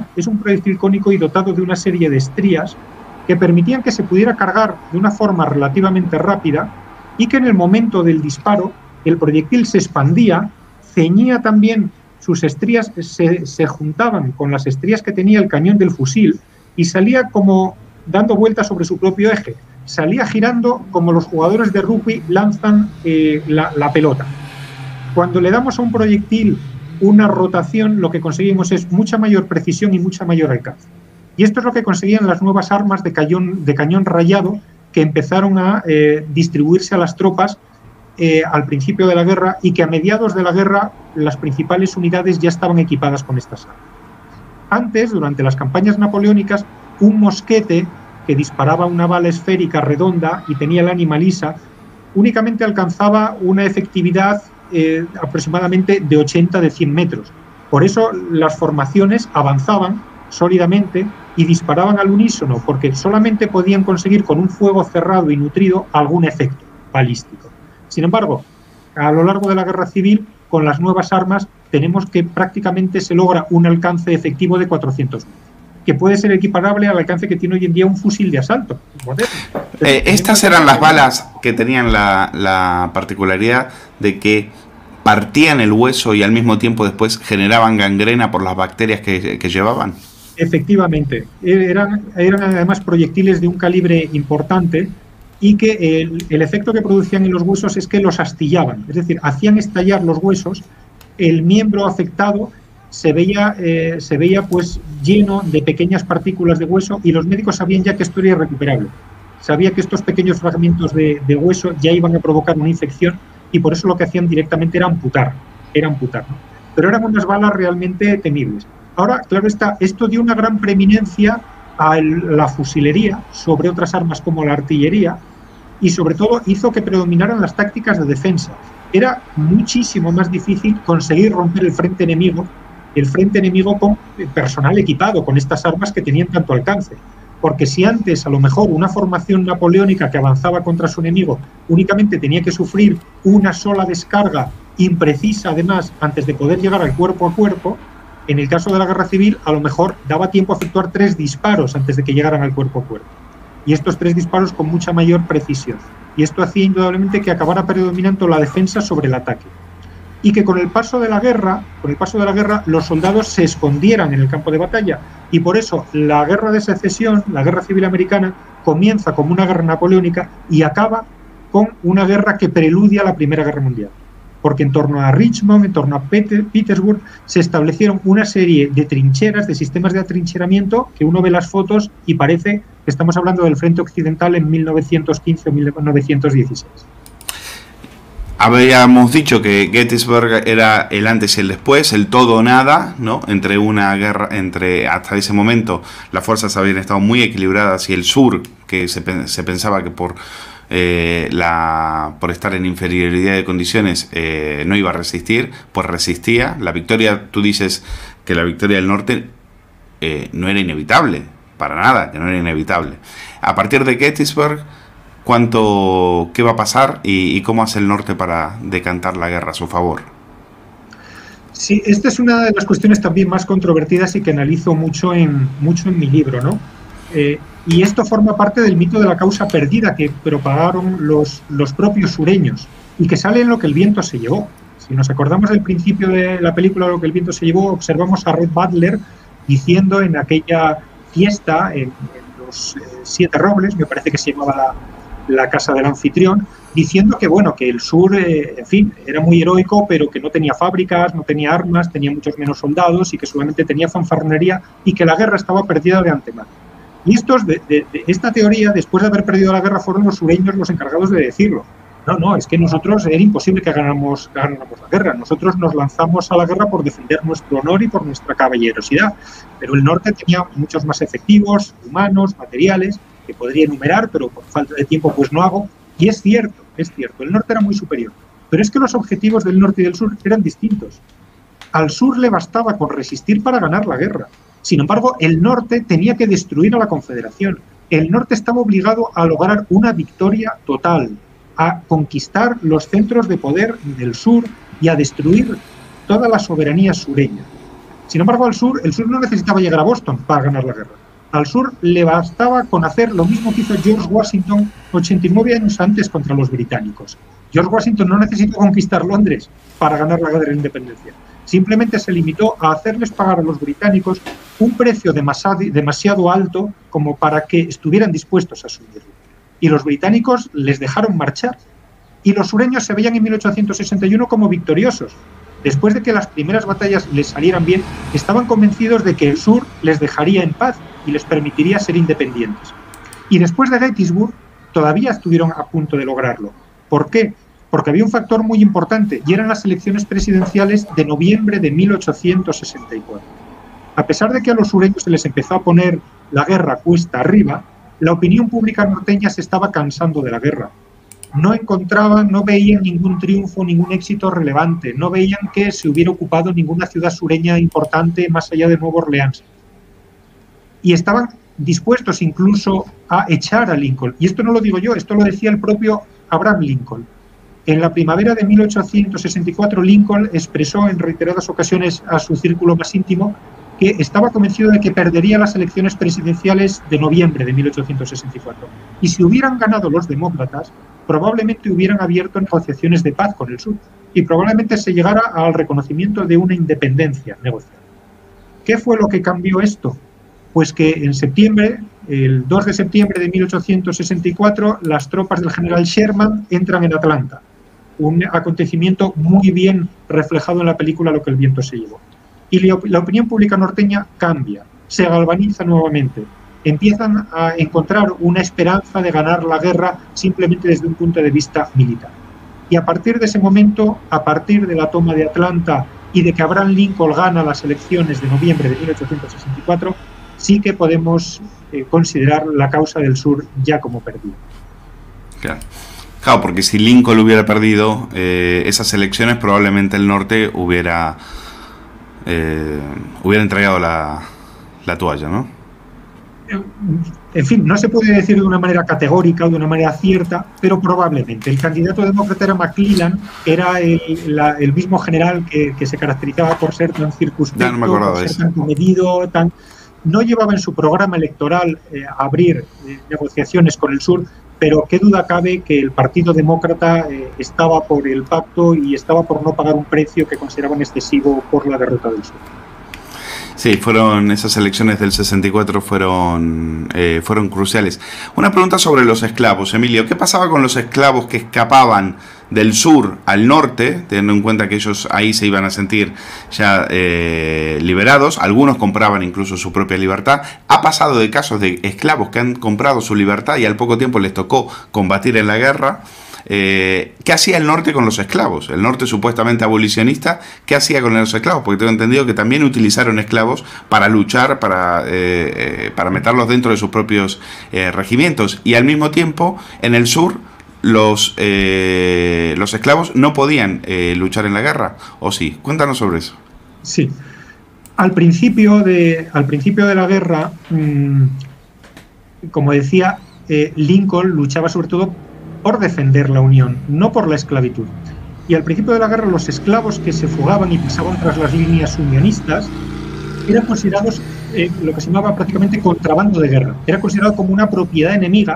y dotado de una serie de estrías que permitían que se pudiera cargar de una forma relativamente rápida y que en el momento del disparo el proyectil se expandía, ceñía también sus estrías, se juntaban con las estrías que tenía el cañón del fusil y salía como dando vueltas sobre su propio eje. Salía girando como los jugadores de rugby lanzan la pelota. Cuando le damos a un proyectil una rotación, lo que conseguimos es mucha mayor precisión y mucha mayor alcance. Y esto es lo que conseguían las nuevas armas de cañón rayado que empezaron a distribuirse a las tropas al principio de la guerra, y que a mediados de la guerra las principales unidades ya estaban equipadas con estas armas. Antes, durante las campañas napoleónicas, un mosquete que disparaba una bala esférica redonda y tenía el ánima lisa, únicamente alcanzaba una efectividad aproximadamente de 80 de 100 metros. Por eso las formaciones avanzaban sólidamente y disparaban al unísono, porque solamente podían conseguir con un fuego cerrado y nutrido algún efecto balístico. Sin embargo, a lo largo de la guerra civil, con las nuevas armas, tenemos que prácticamente se logra un alcance efectivo de 400 metros, que puede ser equiparable al alcance que tiene hoy en día un fusil de asalto moderno. Estas eran las balas que tenían la particularidad de que partían el hueso y al mismo tiempo después generaban gangrena por las bacterias que llevaban. Efectivamente, eran además proyectiles de un calibre importante y que el efecto que producían en los huesos es que los astillaban, es decir, hacían estallar los huesos, el miembro afectado se veía pues lleno de pequeñas partículas de hueso, y los médicos sabían ya que esto era irrecuperable. Sabía que estos pequeños fragmentos de hueso ya iban a provocar una infección, y por eso lo que hacían directamente era amputar, ¿no? Pero eran unas balas realmente temibles. Ahora, claro está, esto dio una gran preeminencia a la fusilería sobre otras armas como la artillería, y sobre todo hizo que predominaran las tácticas de defensa. Era muchísimo más difícil conseguir romper el frente enemigo con personal equipado con estas armas que tenían tanto alcance. Porque si antes a lo mejor una formación napoleónica que avanzaba contra su enemigo únicamente tenía que sufrir una sola descarga imprecisa además antes de poder llegar al cuerpo a cuerpo, en el caso de la guerra civil a lo mejor daba tiempo a efectuar 3 disparos antes de que llegaran al cuerpo a cuerpo. Y estos 3 disparos con mucha mayor precisión. Y esto hacía indudablemente que acabara predominando la defensa sobre el ataque. Y que con el paso de la guerra, los soldados se escondieran en el campo de batalla. Y por eso la guerra de secesión, la guerra civil americana, comienza como una guerra napoleónica y acaba con una guerra que preludia a la Primera Guerra Mundial. Porque en torno a Richmond, en torno a Petersburg, se establecieron una serie de trincheras, de sistemas de atrincheramiento, que uno ve las fotos y parece que estamos hablando del frente occidental en 1915 o 1916. Habíamos dicho que Gettysburg era el antes y el después, el todo o nada, ¿no? Entre una guerra, hasta ese momento las fuerzas habían estado muy equilibradas, y el sur, que se pensaba que por estar en inferioridad de condiciones no iba a resistir, pues resistía. La victoria, tú dices que la victoria del norte no era inevitable, para nada, que no era inevitable. A partir de Gettysburg, ¿qué va a pasar y cómo hace el norte para decantar la guerra a su favor? Sí, esta es una de las cuestiones también más controvertidas y que analizo mucho en mi libro, ¿no? Y esto forma parte del mito de la causa perdida que propagaron los propios sureños y que sale en Lo que el viento se llevó. Si nos acordamos del principio de la película Lo que el viento se llevó, observamos a Red Butler diciendo en aquella fiesta, en los 7 Robles, me parece que se llamaba la casa del anfitrión, diciendo que, bueno, que el sur, en fin, era muy heroico, pero que no tenía fábricas, no tenía armas, tenía muchos menos soldados y que solamente tenía fanfarronería y que la guerra estaba perdida de antemano. Y esta teoría, después de haber perdido la guerra, fueron los sureños los encargados de decirlo. No, es que nosotros era imposible que ganáramos la guerra. Nosotros nos lanzamos a la guerra por defender nuestro honor y por nuestra caballerosidad. Pero el norte tenía muchos más efectivos, humanos, materiales, que podría enumerar, pero por falta de tiempo pues no hago. Y es cierto, el norte era muy superior. Pero es que los objetivos del norte y del sur eran distintos. Al sur le bastaba con resistir para ganar la guerra. Sin embargo, el norte tenía que destruir a la Confederación. El norte estaba obligado a lograr una victoria total, a conquistar los centros de poder del sur y a destruir toda la soberanía sureña. Sin embargo, el sur no necesitaba llegar a Boston para ganar la guerra. Al sur le bastaba con hacer lo mismo que hizo George Washington 89 años antes contra los británicos. George Washington no necesitó conquistar Londres para ganar la guerra de la independencia. Simplemente se limitó a hacerles pagar a los británicos un precio demasiado alto como para que estuvieran dispuestos a asumirlo. Y los británicos les dejaron marchar. Y los sureños se veían en 1861 como victoriosos. Después de que las primeras batallas les salieran bien, estaban convencidos de que el sur les dejaría en paz y les permitiría ser independientes. Y después de Gettysburg, todavía estuvieron a punto de lograrlo. ¿Por qué? Porque había un factor muy importante, y eran las elecciones presidenciales de noviembre de 1864. A pesar de que a los sureños se les empezó a poner la guerra cuesta arriba, la opinión pública norteña se estaba cansando de la guerra. No veían ningún triunfo, ningún éxito relevante, no veían que se hubiera ocupado ninguna ciudad sureña importante más allá de Nueva Orleans. Y estaban dispuestos incluso a echar a Lincoln. Y esto no lo digo yo, esto lo decía el propio Abraham Lincoln. En la primavera de 1864, Lincoln expresó en reiteradas ocasiones a su círculo más íntimo que estaba convencido de que perdería las elecciones presidenciales de noviembre de 1864. Y si hubieran ganado los demócratas, probablemente hubieran abierto negociaciones de paz con el sur y probablemente se llegara al reconocimiento de una independencia negociada. ¿Qué fue lo que cambió esto? Pues que en septiembre, el 2 de septiembre de 1864, las tropas del general Sherman entran en Atlanta. Un acontecimiento muy bien reflejado en la película Lo que el viento se llevó. Y la opinión pública norteña cambia, se galvaniza nuevamente. Empiezan a encontrar una esperanza de ganar la guerra simplemente desde un punto de vista militar. Y a partir de ese momento, a partir de la toma de Atlanta y de que Abraham Lincoln gana las elecciones de noviembre de 1864, sí que podemos considerar la causa del sur ya como perdida. Claro, porque si Lincoln hubiera perdido esas elecciones, probablemente el norte hubiera entregado la toalla, ¿no? En fin, no se puede decir de una manera categórica o de una manera cierta, pero probablemente. El candidato demócrata era McClellan, era el mismo general que se caracterizaba por ser tan circunspecto, por ser tan comedido, no llevaba en su programa electoral abrir negociaciones con el sur, pero qué duda cabe que el Partido Demócrata estaba por el pacto y estaba por no pagar un precio que consideraban excesivo por la derrota del sur. Sí, esas elecciones del 64 fueron cruciales. Una pregunta sobre los esclavos, Emilio. ¿Qué pasaba con los esclavos que escapaban del sur al norte, teniendo en cuenta que ellos ahí se iban a sentir ya liberados? Algunos compraban incluso su propia libertad. Ha pasado de casos de esclavos que han comprado su libertad y al poco tiempo les tocó combatir en la guerra. ¿Qué hacía el norte con los esclavos? El norte supuestamente abolicionista, ¿qué hacía con los esclavos? Porque tengo entendido que también utilizaron esclavos para luchar, para meterlos dentro de sus propios regimientos. Y al mismo tiempo, en el sur, los esclavos no podían luchar en la guerra, ¿o sí? Cuéntanos sobre eso. Sí. Al principio de la guerra, como decía, Lincoln luchaba sobre todo por defender la Unión, no por la esclavitud. Y al principio de la guerra, los esclavos que se fugaban y pasaban tras las líneas unionistas eran considerados lo que se llamaba prácticamente contrabando de guerra. Era considerado como una propiedad enemiga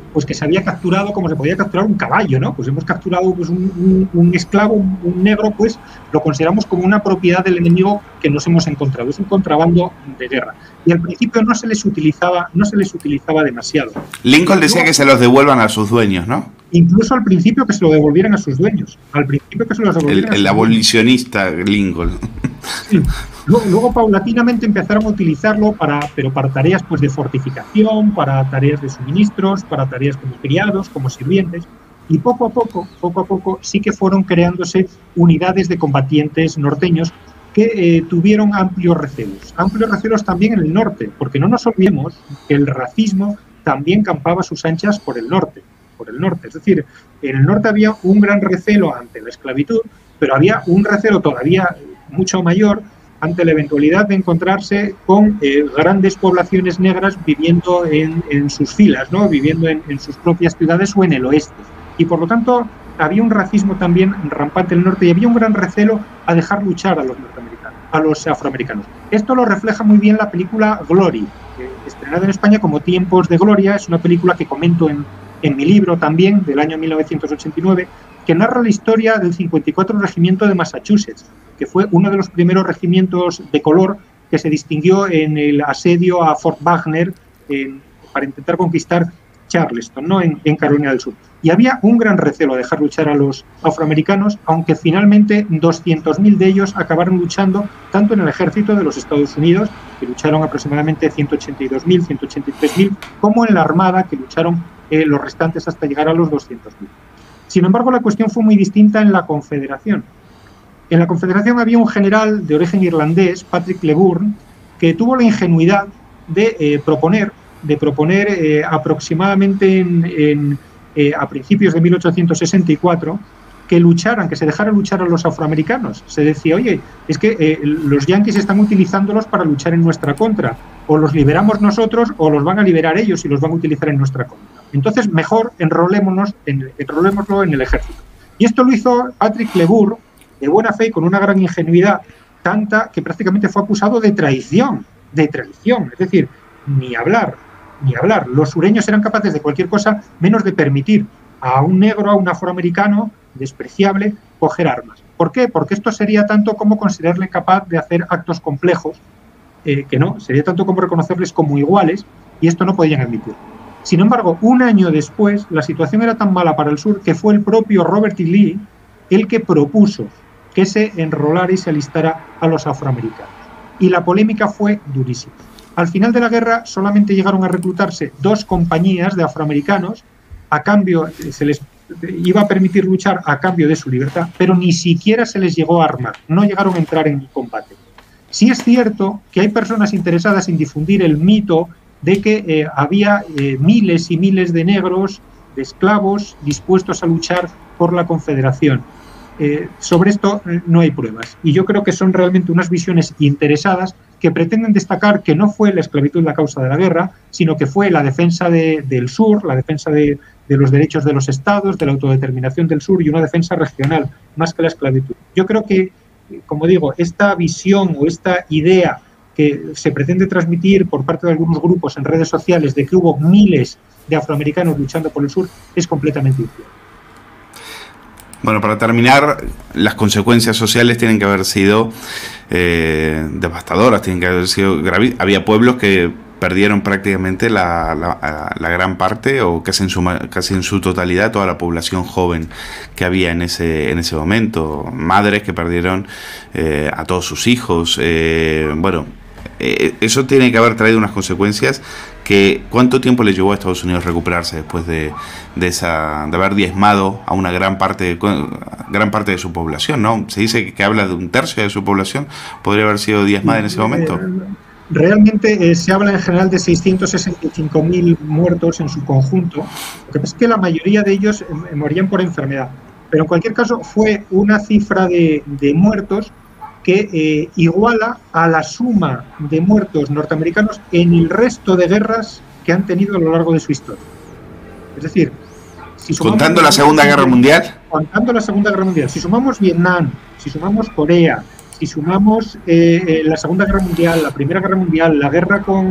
pues que se había capturado como se podía capturar un caballo, ¿no? Pues hemos capturado pues, un esclavo, un negro, pues lo consideramos como una propiedad del enemigo que nos hemos encontrado. Es un contrabando de guerra. Y al principio no se les utilizaba demasiado. Lincoln decía que se los devuelvan a sus dueños, ¿no? Incluso al principio que se lo devolvieran a sus dueños. Al principio que se los devolvieran el abolicionista Lincoln. Sí. Luego paulatinamente empezaron a utilizarlo pero para tareas pues, de fortificación, para tareas de suministros, para tareas como criados, como sirvientes. Y poco a poco sí que fueron creándose unidades de combatientes norteños que tuvieron amplios recelos también en el norte, porque no nos olvidemos que el racismo también campaba a sus anchas por el norte. Es decir, en el norte había un gran recelo ante la esclavitud, pero había un recelo todavía mucho mayor ante la eventualidad de encontrarse con grandes poblaciones negras viviendo en sus filas, ¿no? Viviendo en sus propias ciudades o en el oeste. Y por lo tanto había un racismo también rampante en el norte y había un gran recelo a dejar luchar a los norteamericanos, a los afroamericanos. Esto lo refleja muy bien la película Glory, estrenada en España como Tiempos de Gloria. Es una película que comento en mi libro también, del año 1989, que narra la historia del 54 Regimiento de Massachusetts, que fue uno de los primeros regimientos de color que se distinguió en el asedio a Fort Wagner para intentar conquistar Charleston, ¿no? en Carolina del Sur. Y había un gran recelo a dejar luchar a los afroamericanos, aunque finalmente 200.000 de ellos acabaron luchando tanto en el ejército de los Estados Unidos, que lucharon aproximadamente 182.000, 183.000, como en la Armada, que lucharon los restantes hasta llegar a los 200.000. Sin embargo, la cuestión fue muy distinta en la Confederación. En la Confederación había un general de origen irlandés, Patrick LeBourne, que tuvo la ingenuidad de proponer aproximadamente a principios de 1864 que se dejara luchar a los afroamericanos. Se decía, oye, es que los yanquis están utilizándolos para luchar en nuestra contra, o los liberamos nosotros o los van a liberar ellos y los van a utilizar en nuestra contra. Entonces, mejor enrolémoslo en el ejército. Y esto lo hizo Patrick LeBourne de buena fe y con una gran ingenuidad, tanta que prácticamente fue acusado de traición. Es decir, ni hablar. Los sureños eran capaces de cualquier cosa menos de permitir a un negro, a un afroamericano despreciable, coger armas. ¿Por qué? Porque esto sería tanto como considerarle capaz de hacer actos complejos, que no, sería tanto como reconocerles como iguales, y esto no podían admitir. Sin embargo, un año después, la situación era tan mala para el sur que fue el propio Robert E. Lee el que propuso que se enrolara y se alistara a los afroamericanos. Y la polémica fue durísima. Al final de la guerra solamente llegaron a reclutarse 2 compañías de afroamericanos, a cambio se les iba a permitir luchar a cambio de su libertad, pero ni siquiera se les llegó a armar, no llegaron a entrar en combate. Sí es cierto que hay personas interesadas en difundir el mito de que había miles y miles de negros, de esclavos, dispuestos a luchar por la Confederación. Sobre esto no hay pruebas, y yo creo que son realmente unas visiones interesadas que pretenden destacar que no fue la esclavitud la causa de la guerra, sino que fue la defensa del sur, la defensa de los derechos de los estados, de la autodeterminación del sur y una defensa regional, más que la esclavitud. Yo creo que, como digo, esta visión o esta idea que se pretende transmitir por parte de algunos grupos en redes sociales de que hubo miles de afroamericanos luchando por el sur es completamente incierta. Bueno, para terminar, las consecuencias sociales tienen que haber sido devastadoras, tienen que haber sido graves. Había pueblos que perdieron prácticamente la gran parte o casi en su totalidad toda la población joven que había en ese momento. Madres que perdieron a todos sus hijos. Eso tiene que haber traído unas consecuencias que ¿cuánto tiempo le llevó a Estados Unidos recuperarse después de haber diezmado a una gran parte de su población, ¿no? Se dice que habla de 1/3 de su población, podría haber sido diezmada en ese momento. Realmente se habla en general de 665.000 muertos en su conjunto. Lo que pasa es que la mayoría de ellos morían por enfermedad. Pero en cualquier caso fue una cifra de muertos que iguala a la suma de muertos norteamericanos en el resto de guerras que han tenido a lo largo de su historia. Es decir, si ¿contando la Segunda Guerra Mundial? Contando la Segunda Guerra Mundial. Si sumamos Vietnam, si sumamos Corea, si sumamos la Segunda Guerra Mundial, la Primera Guerra Mundial, la guerra con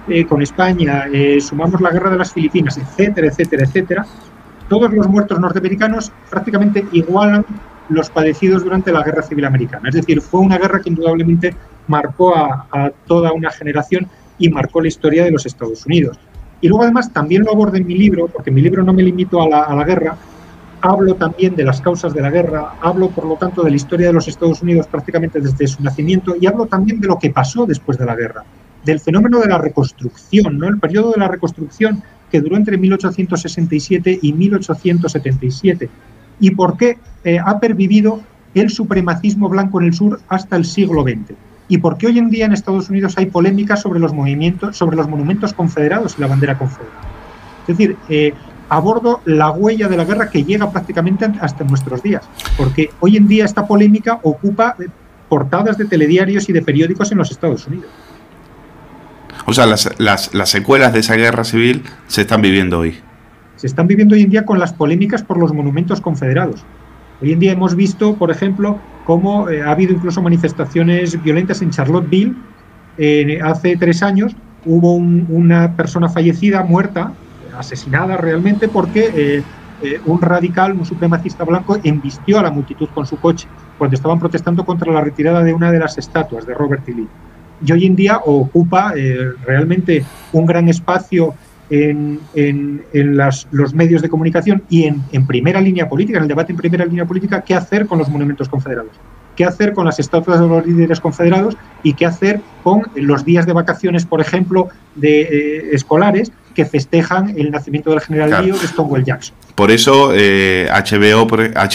con España, sumamos la guerra de las Filipinas, etcétera, etcétera, etcétera, todos los muertos norteamericanos prácticamente igualan los padecidos durante la Guerra Civil Americana. Es decir, fue una guerra que indudablemente marcó a toda una generación y marcó la historia de los Estados Unidos. Y luego, además, también lo abordo en mi libro, porque en mi libro no me limito a la guerra, hablo también de las causas de la guerra, hablo, por lo tanto, de la historia de los Estados Unidos prácticamente desde su nacimiento y hablo también de lo que pasó después de la guerra, del fenómeno de la reconstrucción, ¿no? El periodo de la reconstrucción que duró entre 1867 y 1877 y por qué ha pervivido el supremacismo blanco en el sur hasta el siglo XX. Y por qué hoy en día en Estados Unidos hay polémicas sobre los movimientos, sobre los monumentos confederados y la bandera confederada. Es decir, abordo la huella de la guerra que llega prácticamente hasta nuestros días, porque hoy en día esta polémica ocupa portadas de telediarios y de periódicos en los Estados Unidos. O sea, las secuelas de esa guerra civil se están viviendo hoy. Se están viviendo hoy en día con las polémicas por los monumentos confederados. Hoy en día hemos visto, por ejemplo, cómo ha habido incluso manifestaciones violentas en Charlottesville. Hace 3 años hubo una persona fallecida, muerta, asesinada realmente, porque un radical, un supremacista blanco, embistió a la multitud con su coche cuando estaban protestando contra la retirada de una de las estatuas de Robert E. Lee. Y hoy en día ocupa realmente un gran espacio en los medios de comunicación y en primera línea política, en el debate en primera línea política, qué hacer con los monumentos confederados, qué hacer con las estatuas de los líderes confederados y qué hacer con los días de vacaciones, por ejemplo, de escolares que festejan el nacimiento del general Lee o de Stonewall Jackson. Por eso HBO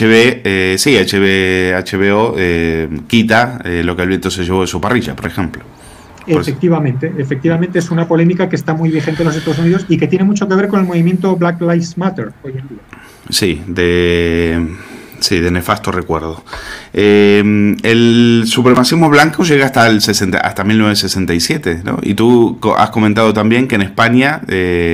quita lo que el viento se llevó de su parrilla, por ejemplo. Efectivamente es una polémica que está muy vigente en los Estados Unidos y que tiene mucho que ver con el movimiento Black Lives Matter hoy en día. Sí, de nefasto recuerdo. El supremacismo blanco llega hasta 1967, ¿no? Y tú has comentado también que en España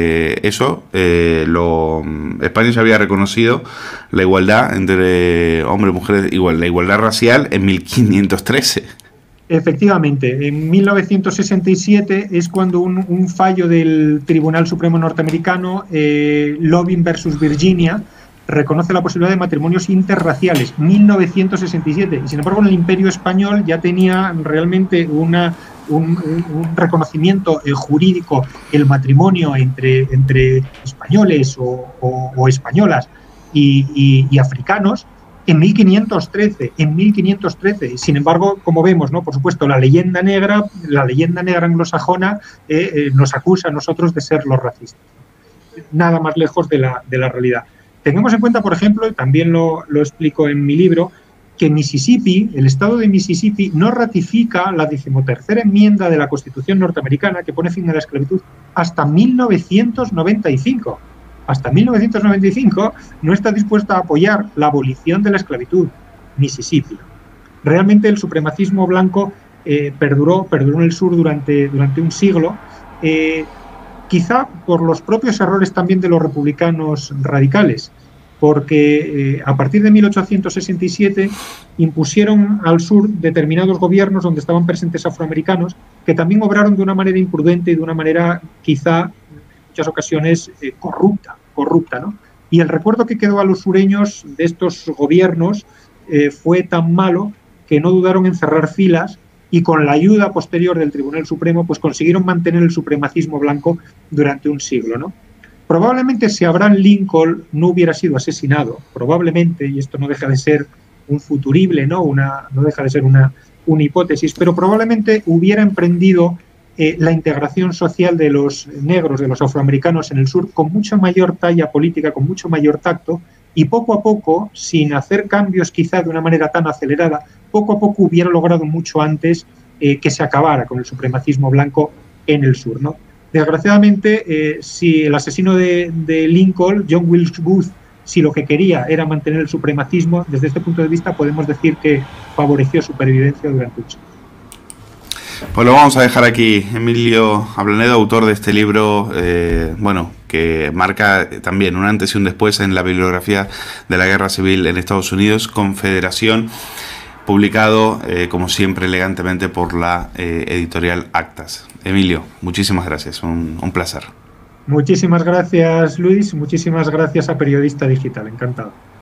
España ya había reconocido la igualdad entre hombres y mujeres, la igualdad racial en 1513. Efectivamente, en 1967 es cuando un fallo del Tribunal Supremo norteamericano, Loving versus Virginia, reconoce la posibilidad de matrimonios interraciales, 1967. Y sin embargo, en el Imperio Español ya tenía realmente un reconocimiento jurídico el matrimonio entre españoles o españolas y africanos en 1513. Sin embargo, como vemos, ¿no? Por supuesto, la leyenda negra anglosajona nos acusa a nosotros de ser los racistas. Nada más lejos de la realidad. Tengamos en cuenta, por ejemplo, y también lo explico en mi libro, que Mississippi, el estado de Mississippi, no ratifica la 13ª enmienda de la Constitución norteamericana que pone fin a la esclavitud hasta 1995. Hasta 1995 no está dispuesta a apoyar la abolición de la esclavitud, Mississippi. Realmente el supremacismo blanco perduró en el sur durante un siglo, quizá por los propios errores también de los republicanos radicales, porque a partir de 1867 impusieron al sur determinados gobiernos donde estaban presentes afroamericanos que también obraron de una manera imprudente y de una manera quizá en muchas ocasiones corrupta, ¿no? Y el recuerdo que quedó a los sureños de estos gobiernos fue tan malo que no dudaron en cerrar filas y con la ayuda posterior del Tribunal Supremo pues consiguieron mantener el supremacismo blanco durante un siglo, ¿no? Probablemente si Abraham Lincoln no hubiera sido asesinado, probablemente, y esto no deja de ser un futurible, ¿no? No deja de ser una hipótesis, pero probablemente hubiera emprendido la integración social de los negros, de los afroamericanos en el sur, con mucha mayor talla política, con mucho mayor tacto, y poco a poco, sin hacer cambios quizá de una manera tan acelerada, poco a poco hubiera logrado mucho antes que se acabara con el supremacismo blanco en el sur, ¿no? Desgraciadamente, si el asesino de Lincoln, John Wilkes Booth, si lo que quería era mantener el supremacismo, desde este punto de vista podemos decir que favoreció su supervivencia durante un siglo. Pues lo vamos a dejar aquí. Emilio Ablanedo, autor de este libro, que marca también un antes y un después en la bibliografía de la Guerra Civil en Estados Unidos, Confederación. publicado, como siempre, elegantemente por la editorial Actas. Emilio, muchísimas gracias, un placer. Muchísimas gracias, Luis. Muchísimas gracias a Periodista Digital. Encantado.